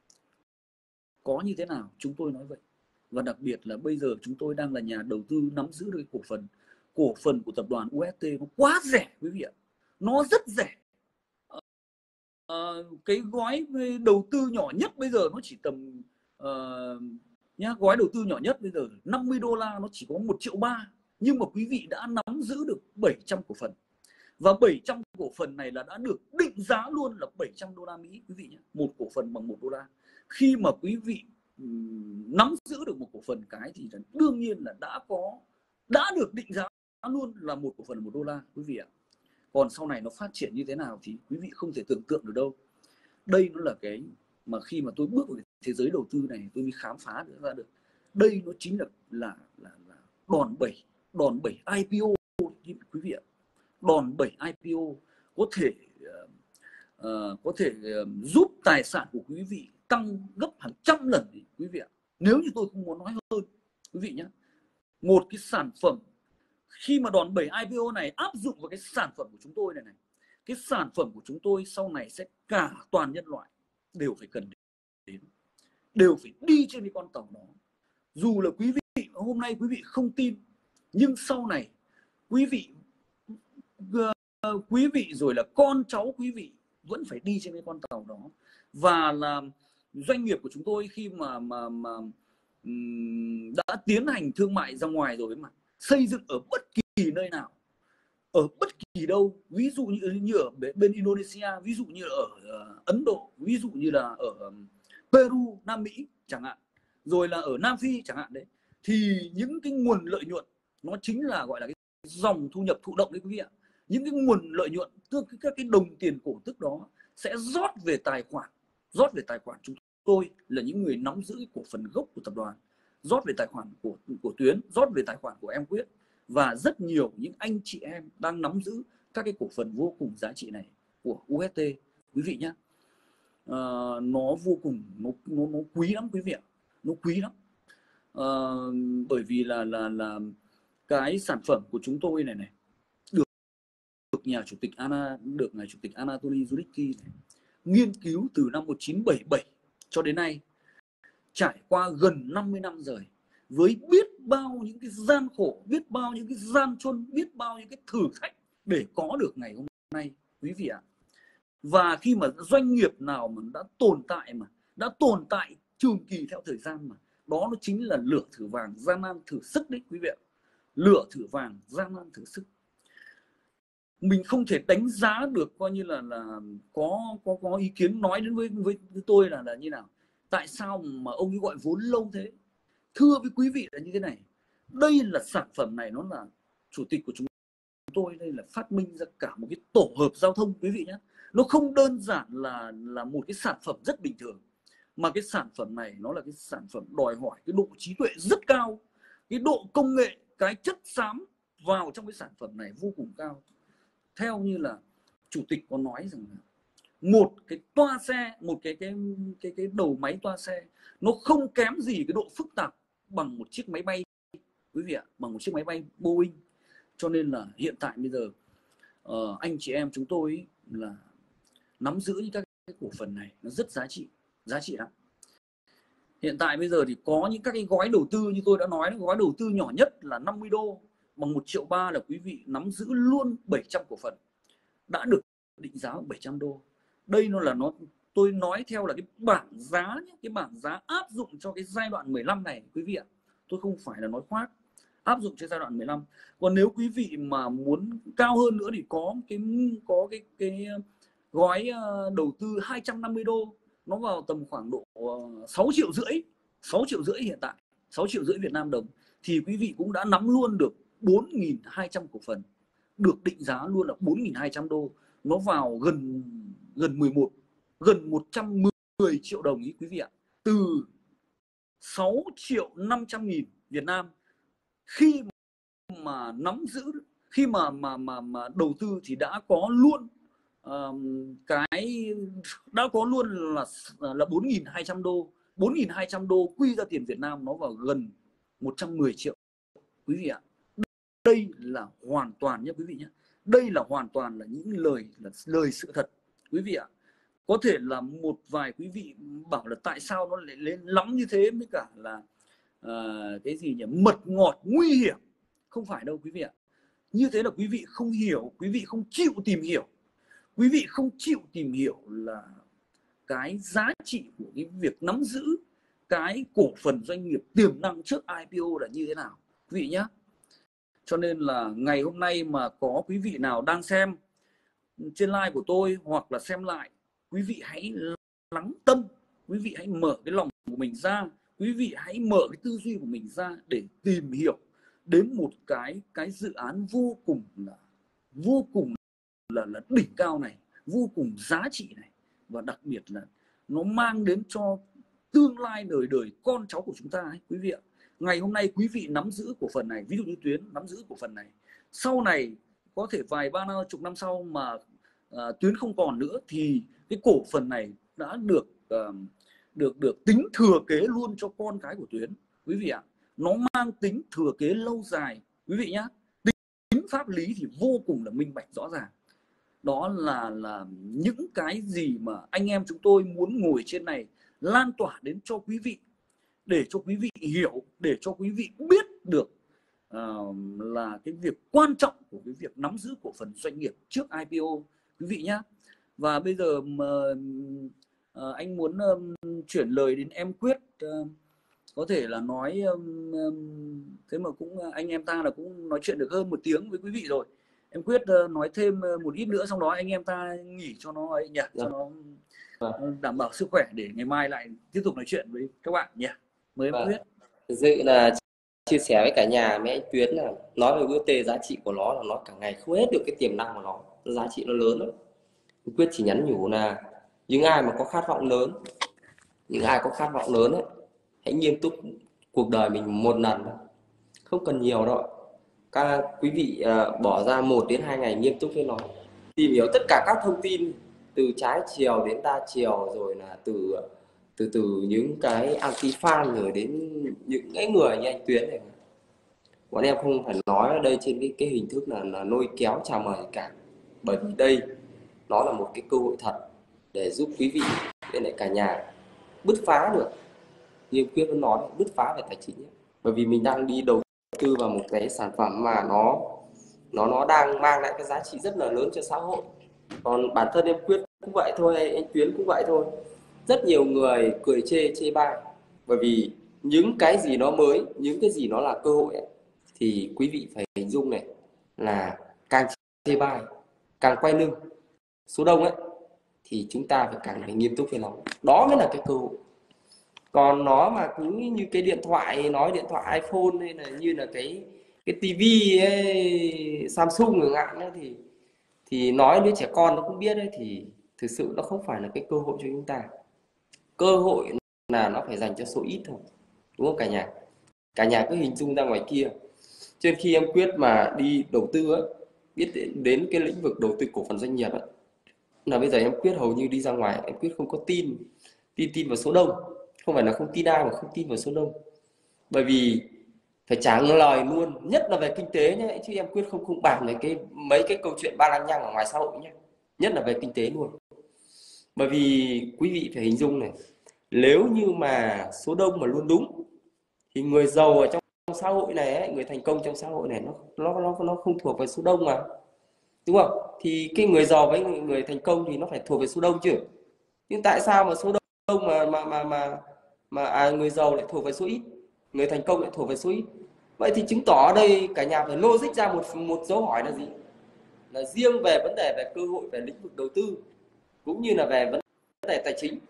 Có như thế nào chúng tôi nói vậy. Và đặc biệt là bây giờ chúng tôi đang là nhà đầu tư nắm giữ được cổ phần. Cổ phần của tập đoàn u ét tê nó quá rẻ quý vị ạ, nó rất rẻ. À, cái gói đầu tư nhỏ nhất bây giờ nó chỉ tầm uh, nhá, gói đầu tư nhỏ nhất bây giờ năm mươi đô la nó chỉ có một triệu ba, nhưng mà quý vị đã nắm giữ được bảy trăm cổ phần, và bảy trăm cổ phần này là đã được định giá luôn là bảy trăm đô la Mỹ quý vị nhé, một cổ phần bằng một đô la. Khi mà quý vị um, nắm giữ được một cổ phần cái thì đương nhiên là đã có đã được định giá luôn là một cổ phần là một đô la quý vị ạ. Còn sau này nó phát triển như thế nào thì quý vị không thể tưởng tượng được đâu. Đây nó là cái mà khi mà tôi bước vào thế giới đầu tư này tôi mới khám phá được ra được. Đây nó chính là là là, là đòn bẩy đòn bẩy i pê o quý vị ạ. Đòn bẩy i pê o có thể uh, có thể uh, giúp tài sản của quý vị tăng gấp hàng trăm lần đấy, quý vị ạ. Nếu như tôi không muốn nói hơn quý vị nhé, một cái sản phẩm khi mà đòn bẩy i pê o này áp dụng vào cái sản phẩm của chúng tôi này này, cái sản phẩm của chúng tôi sau này sẽ cả toàn nhân loại đều phải cần đến, đều phải đi trên cái con tàu đó. Dù là quý vị hôm nay quý vị không tin, nhưng sau này quý vị uh, quý vị rồi là con cháu quý vị vẫn phải đi trên cái con tàu đó. Và là doanh nghiệp của chúng tôi khi mà mà mà um, đã tiến hành thương mại ra ngoài rồi mà xây dựng ở bất kỳ nơi nào, ở bất kỳ đâu, ví dụ như, như ở bên Indonesia, ví dụ như ở uh, Ấn Độ, ví dụ như là ở um, Peru, Nam Mỹ chẳng hạn, rồi là ở Nam Phi chẳng hạn đấy, thì những cái nguồn lợi nhuận nó chính là gọi là cái dòng thu nhập thụ động đấy quý vị ạ. Những cái nguồn lợi nhuận, tức các cái đồng tiền cổ tức đó sẽ rót về tài khoản, rót về tài khoản chúng tôi là những người nắm giữ cái cổ phần gốc của tập đoàn, rót về tài khoản của của Tuyến, rót về tài khoản của em Quyết, và rất nhiều những anh chị em đang nắm giữ các cái cổ phần vô cùng giá trị này của u ét tê quý vị nhé. À, nó vô cùng nó, nó nó quý lắm quý vị ạ, nó quý lắm. À, bởi vì là là là cái sản phẩm của chúng tôi này này được, được nhà chủ tịch Ana được ngài chủ tịch Anatoly Zuritsky nghiên cứu từ năm một nghìn chín trăm bảy mươi bảy cho đến nay, trải qua gần năm mươi năm rồi, với biết bao những cái gian khổ, biết bao những cái gian truân, biết bao những cái thử thách để có được ngày hôm nay quý vị ạ. Và khi mà doanh nghiệp nào mà đã tồn tại mà đã tồn tại trường kỳ theo thời gian mà đó nó chính là lửa thử vàng gian nan thử sức đấy quý vị ạ. Lửa thử vàng gian nan thử sức. Mình không thể đánh giá được coi như là là có có có ý kiến nói đến với với tôi là là như nào. Tại sao mà ông ấy gọi vốn lâu thế? Thưa với quý vị là như thế này, đây là sản phẩm này, nó là chủ tịch của chúng tôi đây là phát minh ra cả một cái tổ hợp giao thông quý vị nhé. Nó không đơn giản là là một cái sản phẩm rất bình thường, mà cái sản phẩm này nó là cái sản phẩm đòi hỏi cái độ trí tuệ rất cao, cái độ công nghệ, cái chất xám vào trong cái sản phẩm này vô cùng cao. Theo như là chủ tịch có nói rằng là một cái toa xe, một cái cái cái cái đầu máy toa xe nó không kém gì cái độ phức tạp bằng một chiếc máy bay quý vị ạ, bằng một chiếc máy bay Boeing. Cho nên là hiện tại bây giờ uh, anh chị em chúng tôi ý, là nắm giữ những các cái cổ phần này nó rất giá trị, giá trị lắm. Hiện tại bây giờ thì có những các cái gói đầu tư như tôi đã nói, gói đầu tư nhỏ nhất là năm mươi đô bằng một triệu ba là quý vị nắm giữ luôn bảy trăm cổ phần đã được định giá bảy trăm đô. Đây nó là nó tôi nói theo là cái bảng giá nhé, cái bảng giá áp dụng cho cái giai đoạn mười lăm này quý vị ạ. Tôi không phải là nói khoác, áp dụng cho giai đoạn mười lăm. Còn nếu quý vị mà muốn cao hơn nữa thì có cái có cái cái gói đầu tư hai trăm năm mươi đô, nó vào tầm khoảng độ sáu triệu rưỡi, sáu triệu rưỡi hiện tại, sáu triệu rưỡi Việt Nam đồng, thì quý vị cũng đã nắm luôn được bốn nghìn hai trăm cổ phần, được định giá luôn là bốn nghìn hai trăm đô, nó vào gần gần mười một, gần một trăm mười triệu đồng ý quý vị ạ, từ sáu triệu năm trăm nghìn Việt Nam. Khi mà nắm giữ, khi mà mà mà mà đầu tư thì đã có luôn uh, cái đã có luôn là là bốn nghìn hai trăm đô, bốn nghìn hai trăm đô quy ra tiền Việt Nam nó vào gần một trăm mười triệu. Quý vị ạ, đây là hoàn toàn nhé quý vị nhé. Đây là hoàn toàn là những lời là lời sự thật quý vị ạ. Có thể là một vài quý vị bảo là tại sao nó lại lên lắm như thế, mới cả là uh, cái gì nhỉ, mật ngọt nguy hiểm. Không phải đâu quý vị ạ. Như thế là quý vị không hiểu, quý vị không chịu tìm hiểu, quý vị không chịu tìm hiểu là cái giá trị của cái việc nắm giữ cái cổ phần doanh nghiệp tiềm năng trước i pê o là như thế nào quý vị nhé. Cho nên là ngày hôm nay mà có quý vị nào đang xem trên live của tôi hoặc là xem lại, quý vị hãy lắng tâm, quý vị hãy mở cái lòng của mình ra, quý vị hãy mở cái tư duy của mình ra để tìm hiểu đến một cái cái dự án vô cùng là vô cùng là, là đỉnh cao này, vô cùng giá trị này, và đặc biệt là nó mang đến cho tương lai đời đời con cháu của chúng ta ấy, quý vị ạ. Ngày hôm nay quý vị nắm giữ cổ phần này, ví dụ như Tuyến nắm giữ cổ phần này, sau này có thể vài ba năm, chục năm sau mà uh, Tuyến không còn nữa thì cái cổ phần này đã được uh, được được tính thừa kế luôn cho con cái của Tuyến quý vị ạ. Nó mang tính thừa kế lâu dài quý vị nhá. Tính pháp lý thì vô cùng là minh bạch rõ ràng. Đó là là những cái gì mà anh em chúng tôi muốn ngồi trên này lan tỏa đến cho quý vị, để cho quý vị hiểu, để cho quý vị biết được uh, là cái việc quan trọng của cái việc nắm giữ cổ phần doanh nghiệp trước i pê o quý vị nhá. Và bây giờ mà, uh, anh muốn um, chuyển lời đến em Quyết, uh, có thể là nói um, um, thế mà cũng anh em ta là cũng nói chuyện được hơn một tiếng với quý vị rồi. Em Quyết uh, nói thêm một ít nữa, xong đó anh em ta nghỉ cho nó ấy nhỉ, cho nó uh, đảm bảo sức khỏe để ngày mai lại tiếp tục nói chuyện với các bạn nhỉ. Mời em Quyết. Thực sự là chia sẻ với cả nhà với anh Tuyến là nói về u ét tê giá trị của nó là nó cả ngày không hết được cái tiềm năng của nó, giá trị nó lớn lắm. Anh Quyết chỉ nhắn nhủ là những ai mà có khát vọng lớn, những ai có khát vọng lớn ấy, hãy nghiêm túc cuộc đời mình một lần, không cần nhiều đâu. Các quý vị uh, bỏ ra một đến hai ngày nghiêm túc với nó, tìm hiểu tất cả các thông tin từ trái chiều đến đa chiều, rồi là từ từ từ những cái anti fan rồi đến những cái người như anh Tuyến này. Bọn em không phải nói ở đây trên cái, cái hình thức là, là lôi kéo chào mời cả, bởi vì đây nó là một cái cơ hội thật để giúp quý vị với lại cả nhà bứt phá được, như Quyết vẫn nói, bứt phá về tài chính ấy. Bởi vì mình đang đi đầu tư vào một cái sản phẩm mà nó nó nó đang mang lại cái giá trị rất là lớn cho xã hội. Còn bản thân em Quyết cũng vậy thôi, anh Tuyến cũng vậy thôi. Rất nhiều người cười chê chê bai, bởi vì những cái gì nó mới, những cái gì nó là cơ hội ấy, thì quý vị phải hình dung này là càng chê bai, càng quay lưng số đông ấy, thì chúng ta phải càng phải nghiêm túc với nó. Đó mới là cái cơ hội. Còn nó mà cứ như cái điện thoại, nói điện thoại iPhone hay là như là cái cái tivi ấy, Samsung chẳng hạn ấy, thì thì nói đứa trẻ con nó cũng biết đấy, thì thực sự nó không phải là cái cơ hội cho chúng ta. Cơ hội là nó phải dành cho số ít thôi, đúng không cả nhà? Cả nhà cứ hình dung ra ngoài kia. Trên khi em Quyết mà đi đầu tư ấy, biết đến cái lĩnh vực đầu tư cổ phần doanh nghiệp ấy, là bây giờ em Quyết hầu như đi ra ngoài em Quyết không có tin tin tin vào số đông. Không phải là không tin ai mà không tin vào số đông, bởi vì phải trả lời luôn, nhất là về kinh tế nhé, chứ em Quyết không không bàn về cái mấy cái câu chuyện ba lăng nhăng ở ngoài xã hội nhé, nhất là về kinh tế luôn. Bởi vì quý vị phải hình dung này, nếu như mà số đông mà luôn đúng thì người giàu ở trong xã hội này ấy, người thành công trong xã hội này nó nó nó nó không thuộc về số đông mà, đúng không? Thì cái người giàu với người, người thành công thì nó phải thuộc về số đông chứ. Nhưng tại sao mà số đông mà mà mà mà mà à, người giàu lại thuộc về số ít, người thành công lại thuộc về số ít? Vậy thì chứng tỏ ở đây cả nhà phải logic ra một một dấu hỏi là gì? Là riêng về vấn đề về cơ hội về lĩnh vực đầu tư cũng như là về vấn đề tài chính,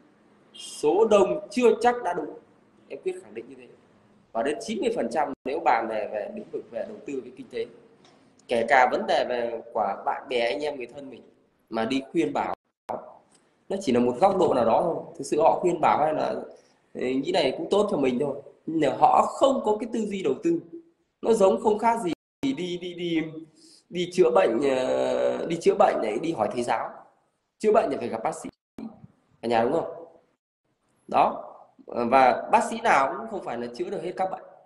số đông chưa chắc đã đúng. Em Quyết khẳng định như thế. Và đến chín mươi phần trăm nếu bàn về về lĩnh vực về đầu tư với kinh tế, kể cả vấn đề về của bạn bè anh em người thân mình mà đi khuyên bảo, nó chỉ là một góc độ nào đó thôi. Thực sự họ khuyên bảo hay là nghĩ này cũng tốt cho mình thôi, nhưng mà họ không có cái tư duy đầu tư. Nó giống không khác gì đi đi đi đi chữa bệnh, đi chữa bệnh này đi hỏi thầy giáo. Chữa bệnh thì phải gặp bác sĩ ở nhà, đúng không? Đó. Và bác sĩ nào cũng không phải là chữa được hết các bệnh.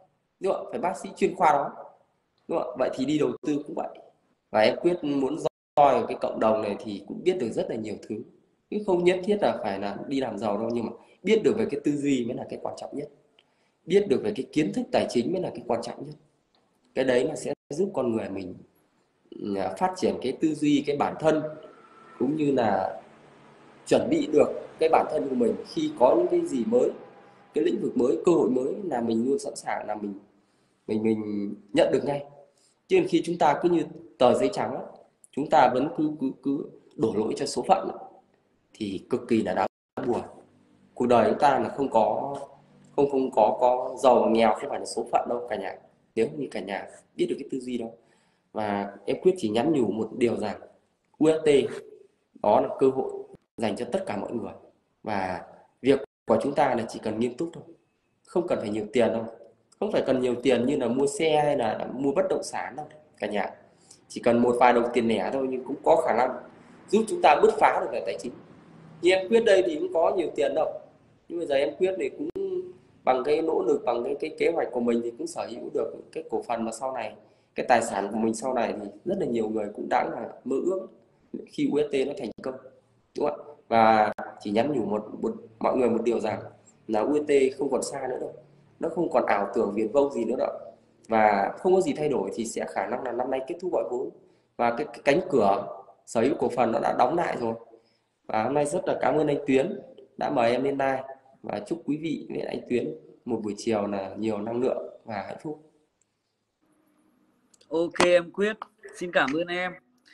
đúng không? Phải bác sĩ chuyên khoa đó, đúng không? Vậy thì đi đầu tư cũng vậy. Và em Quyết muốn soi ở cái cộng đồng này thì cũng biết được rất là nhiều thứ, chứ không nhất thiết là phải là đi làm giàu đâu, nhưng mà biết được về cái tư duy mới là cái quan trọng nhất, biết được về cái kiến thức tài chính mới là cái quan trọng nhất. Cái đấy nó sẽ giúp con người mình phát triển cái tư duy, cái bản thân, cũng như là chuẩn bị được cái bản thân của mình khi có những cái gì mới, cái lĩnh vực mới, cơ hội mới là mình luôn sẵn sàng là mình mình mình nhận được ngay. Chứ khi chúng ta cứ như tờ giấy trắng, chúng ta vẫn cứ cứ cứ đổ lỗi cho số phận thì cực kỳ là đáng buồn. Cuộc đời chúng ta là không có không không có có giàu và nghèo không phải là số phận đâu cả nhà. Nếu như cả nhà biết được cái tư duy đó, và em Quyết chỉ nhắn nhủ một điều rằng u ét tê đó là cơ hội dành cho tất cả mọi người, và việc của chúng ta là chỉ cần nghiêm túc thôi, không cần phải nhiều tiền đâu, không phải cần nhiều tiền như là mua xe hay là mua bất động sản đâu cả nhà. Chỉ cần một vài đồng tiền lẻ thôi nhưng cũng có khả năng giúp chúng ta bứt phá được về tài chính. Như em Quyết đây thì cũng có nhiều tiền đâu, nhưng bây giờ em Quyết thì cũng bằng cái nỗ lực, bằng cái cái kế hoạch của mình thì cũng sở hữu được cái cổ phần mà sau này, cái tài sản của mình sau này thì rất là nhiều người cũng đã là mơ ước khi u ét tê nó thành công, đúng không ạ? Và chỉ nhắn nhủ một, một mọi người một điều rằng là u ét tê không còn xa nữa đâu, nó không còn ảo tưởng viển vông gì nữa đâu, và không có gì thay đổi thì sẽ khả năng là năm nay kết thúc gọi vốn, và cái, cái cánh cửa sở hữu cổ phần nó đã đóng lại rồi. Và hôm nay rất là cảm ơn anh Tuyến đã mời em lên live, và chúc quý vị với anh Tuyến một buổi chiều là nhiều năng lượng và hạnh phúc. Ok em Quyết, xin cảm ơn em.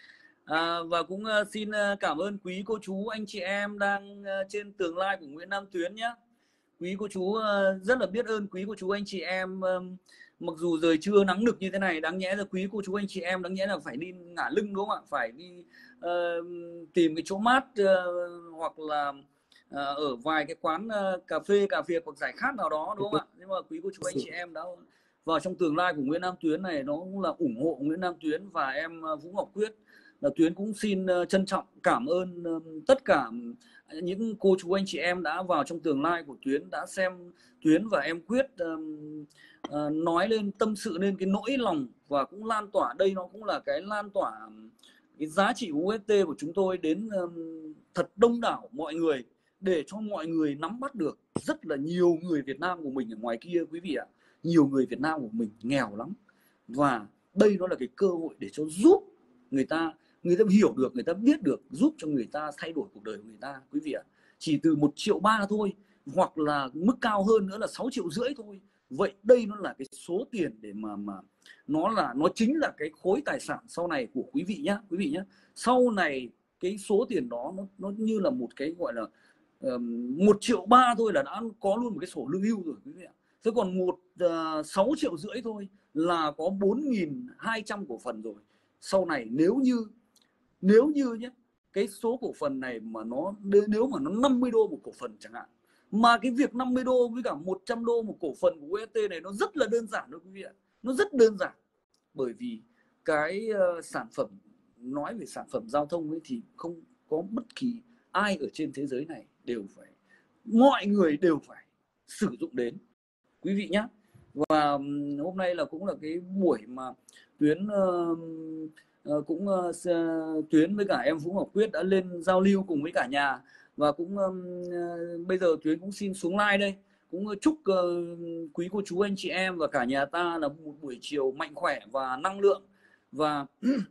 À, và cũng uh, xin uh, cảm ơn quý cô chú anh chị em đang uh, trên tường live của Nguyễn Nam Tuyến nhé. Quý cô chú uh, rất là biết ơn quý cô chú anh chị em. Um, mặc dù trời trưa nắng nực như thế này, đáng nhẽ là quý cô chú anh chị em đáng nhẽ là phải đi ngả lưng đúng không ạ? Phải đi uh, tìm cái chỗ mát uh, hoặc là uh, ở vài cái quán uh, cà phê, cà phê hoặc giải khát nào đó đúng không ạ? Nhưng mà quý cô chú anh chị em đã vào trong tường live của Nguyễn Nam Tuyến này, nó cũng là ủng hộ Nguyễn Nam Tuyến và em uh, Vũ Ngọc Quyết. Là Tuyến cũng xin uh, trân trọng cảm ơn uh, tất cả những cô chú anh chị em đã vào trong tường live của Tuyến, đã xem Tuyến và em Quyết um, uh, nói lên, tâm sự lên cái nỗi lòng, và cũng lan tỏa, đây nó cũng là cái lan tỏa cái giá trị của u ét tê của chúng tôi đến um, thật đông đảo mọi người, để cho mọi người nắm bắt được. Rất là nhiều người Việt Nam của mình ở ngoài kia quý vị ạ, nhiều người Việt Nam của mình nghèo lắm, và đây nó là cái cơ hội để cho giúp người ta người ta hiểu được, người ta biết được, giúp cho người ta thay đổi cuộc đời của người ta quý vị ạ. Chỉ từ một triệu ba thôi, hoặc là mức cao hơn nữa là sáu triệu rưỡi thôi. Vậy đây nó là cái số tiền để mà mà nó là nó chính là cái khối tài sản sau này của quý vị nhá, quý vị nhá. Sau này cái số tiền đó nó nó như là một cái gọi là um, một triệu ba thôi là đã có luôn một cái sổ lương hưu rồi quý vị ạ. Thế còn một uh, sáu triệu rưỡi thôi là có bốn nghìn hai trăm cổ phần rồi. Sau này nếu như nếu như nhé, cái số cổ phần này mà nó nếu mà nó năm mươi đô một cổ phần chẳng hạn, mà cái việc năm mươi đô với cả một trăm đô một cổ phần của u ét tê này nó rất là đơn giản thôi quý vị ạ. Nó rất đơn giản, bởi vì cái uh, sản phẩm, nói về sản phẩm giao thông ấy thì không có bất kỳ ai ở trên thế giới này đều phải, mọi người đều phải sử dụng đến quý vị nhé. Và hôm nay là cũng là cái buổi mà Tuyến uh, uh, cũng uh, Tuyến với cả em Vũ Ngọc Quyết đã lên giao lưu cùng với cả nhà, và cũng um, uh, bây giờ Tuyến cũng xin xuống live đây, cũng chúc uh, quý cô chú anh chị em và cả nhà ta là một buổi chiều mạnh khỏe và năng lượng, và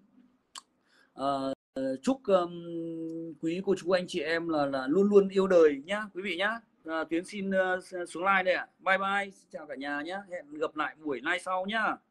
uh, chúc um, quý cô chú anh chị em là là luôn luôn yêu đời nhá quý vị nhá. À, Tuyến xin uh, xuống live đây ạ. Bye bye, chào cả nhà nhé, hẹn gặp lại buổi live sau nhá.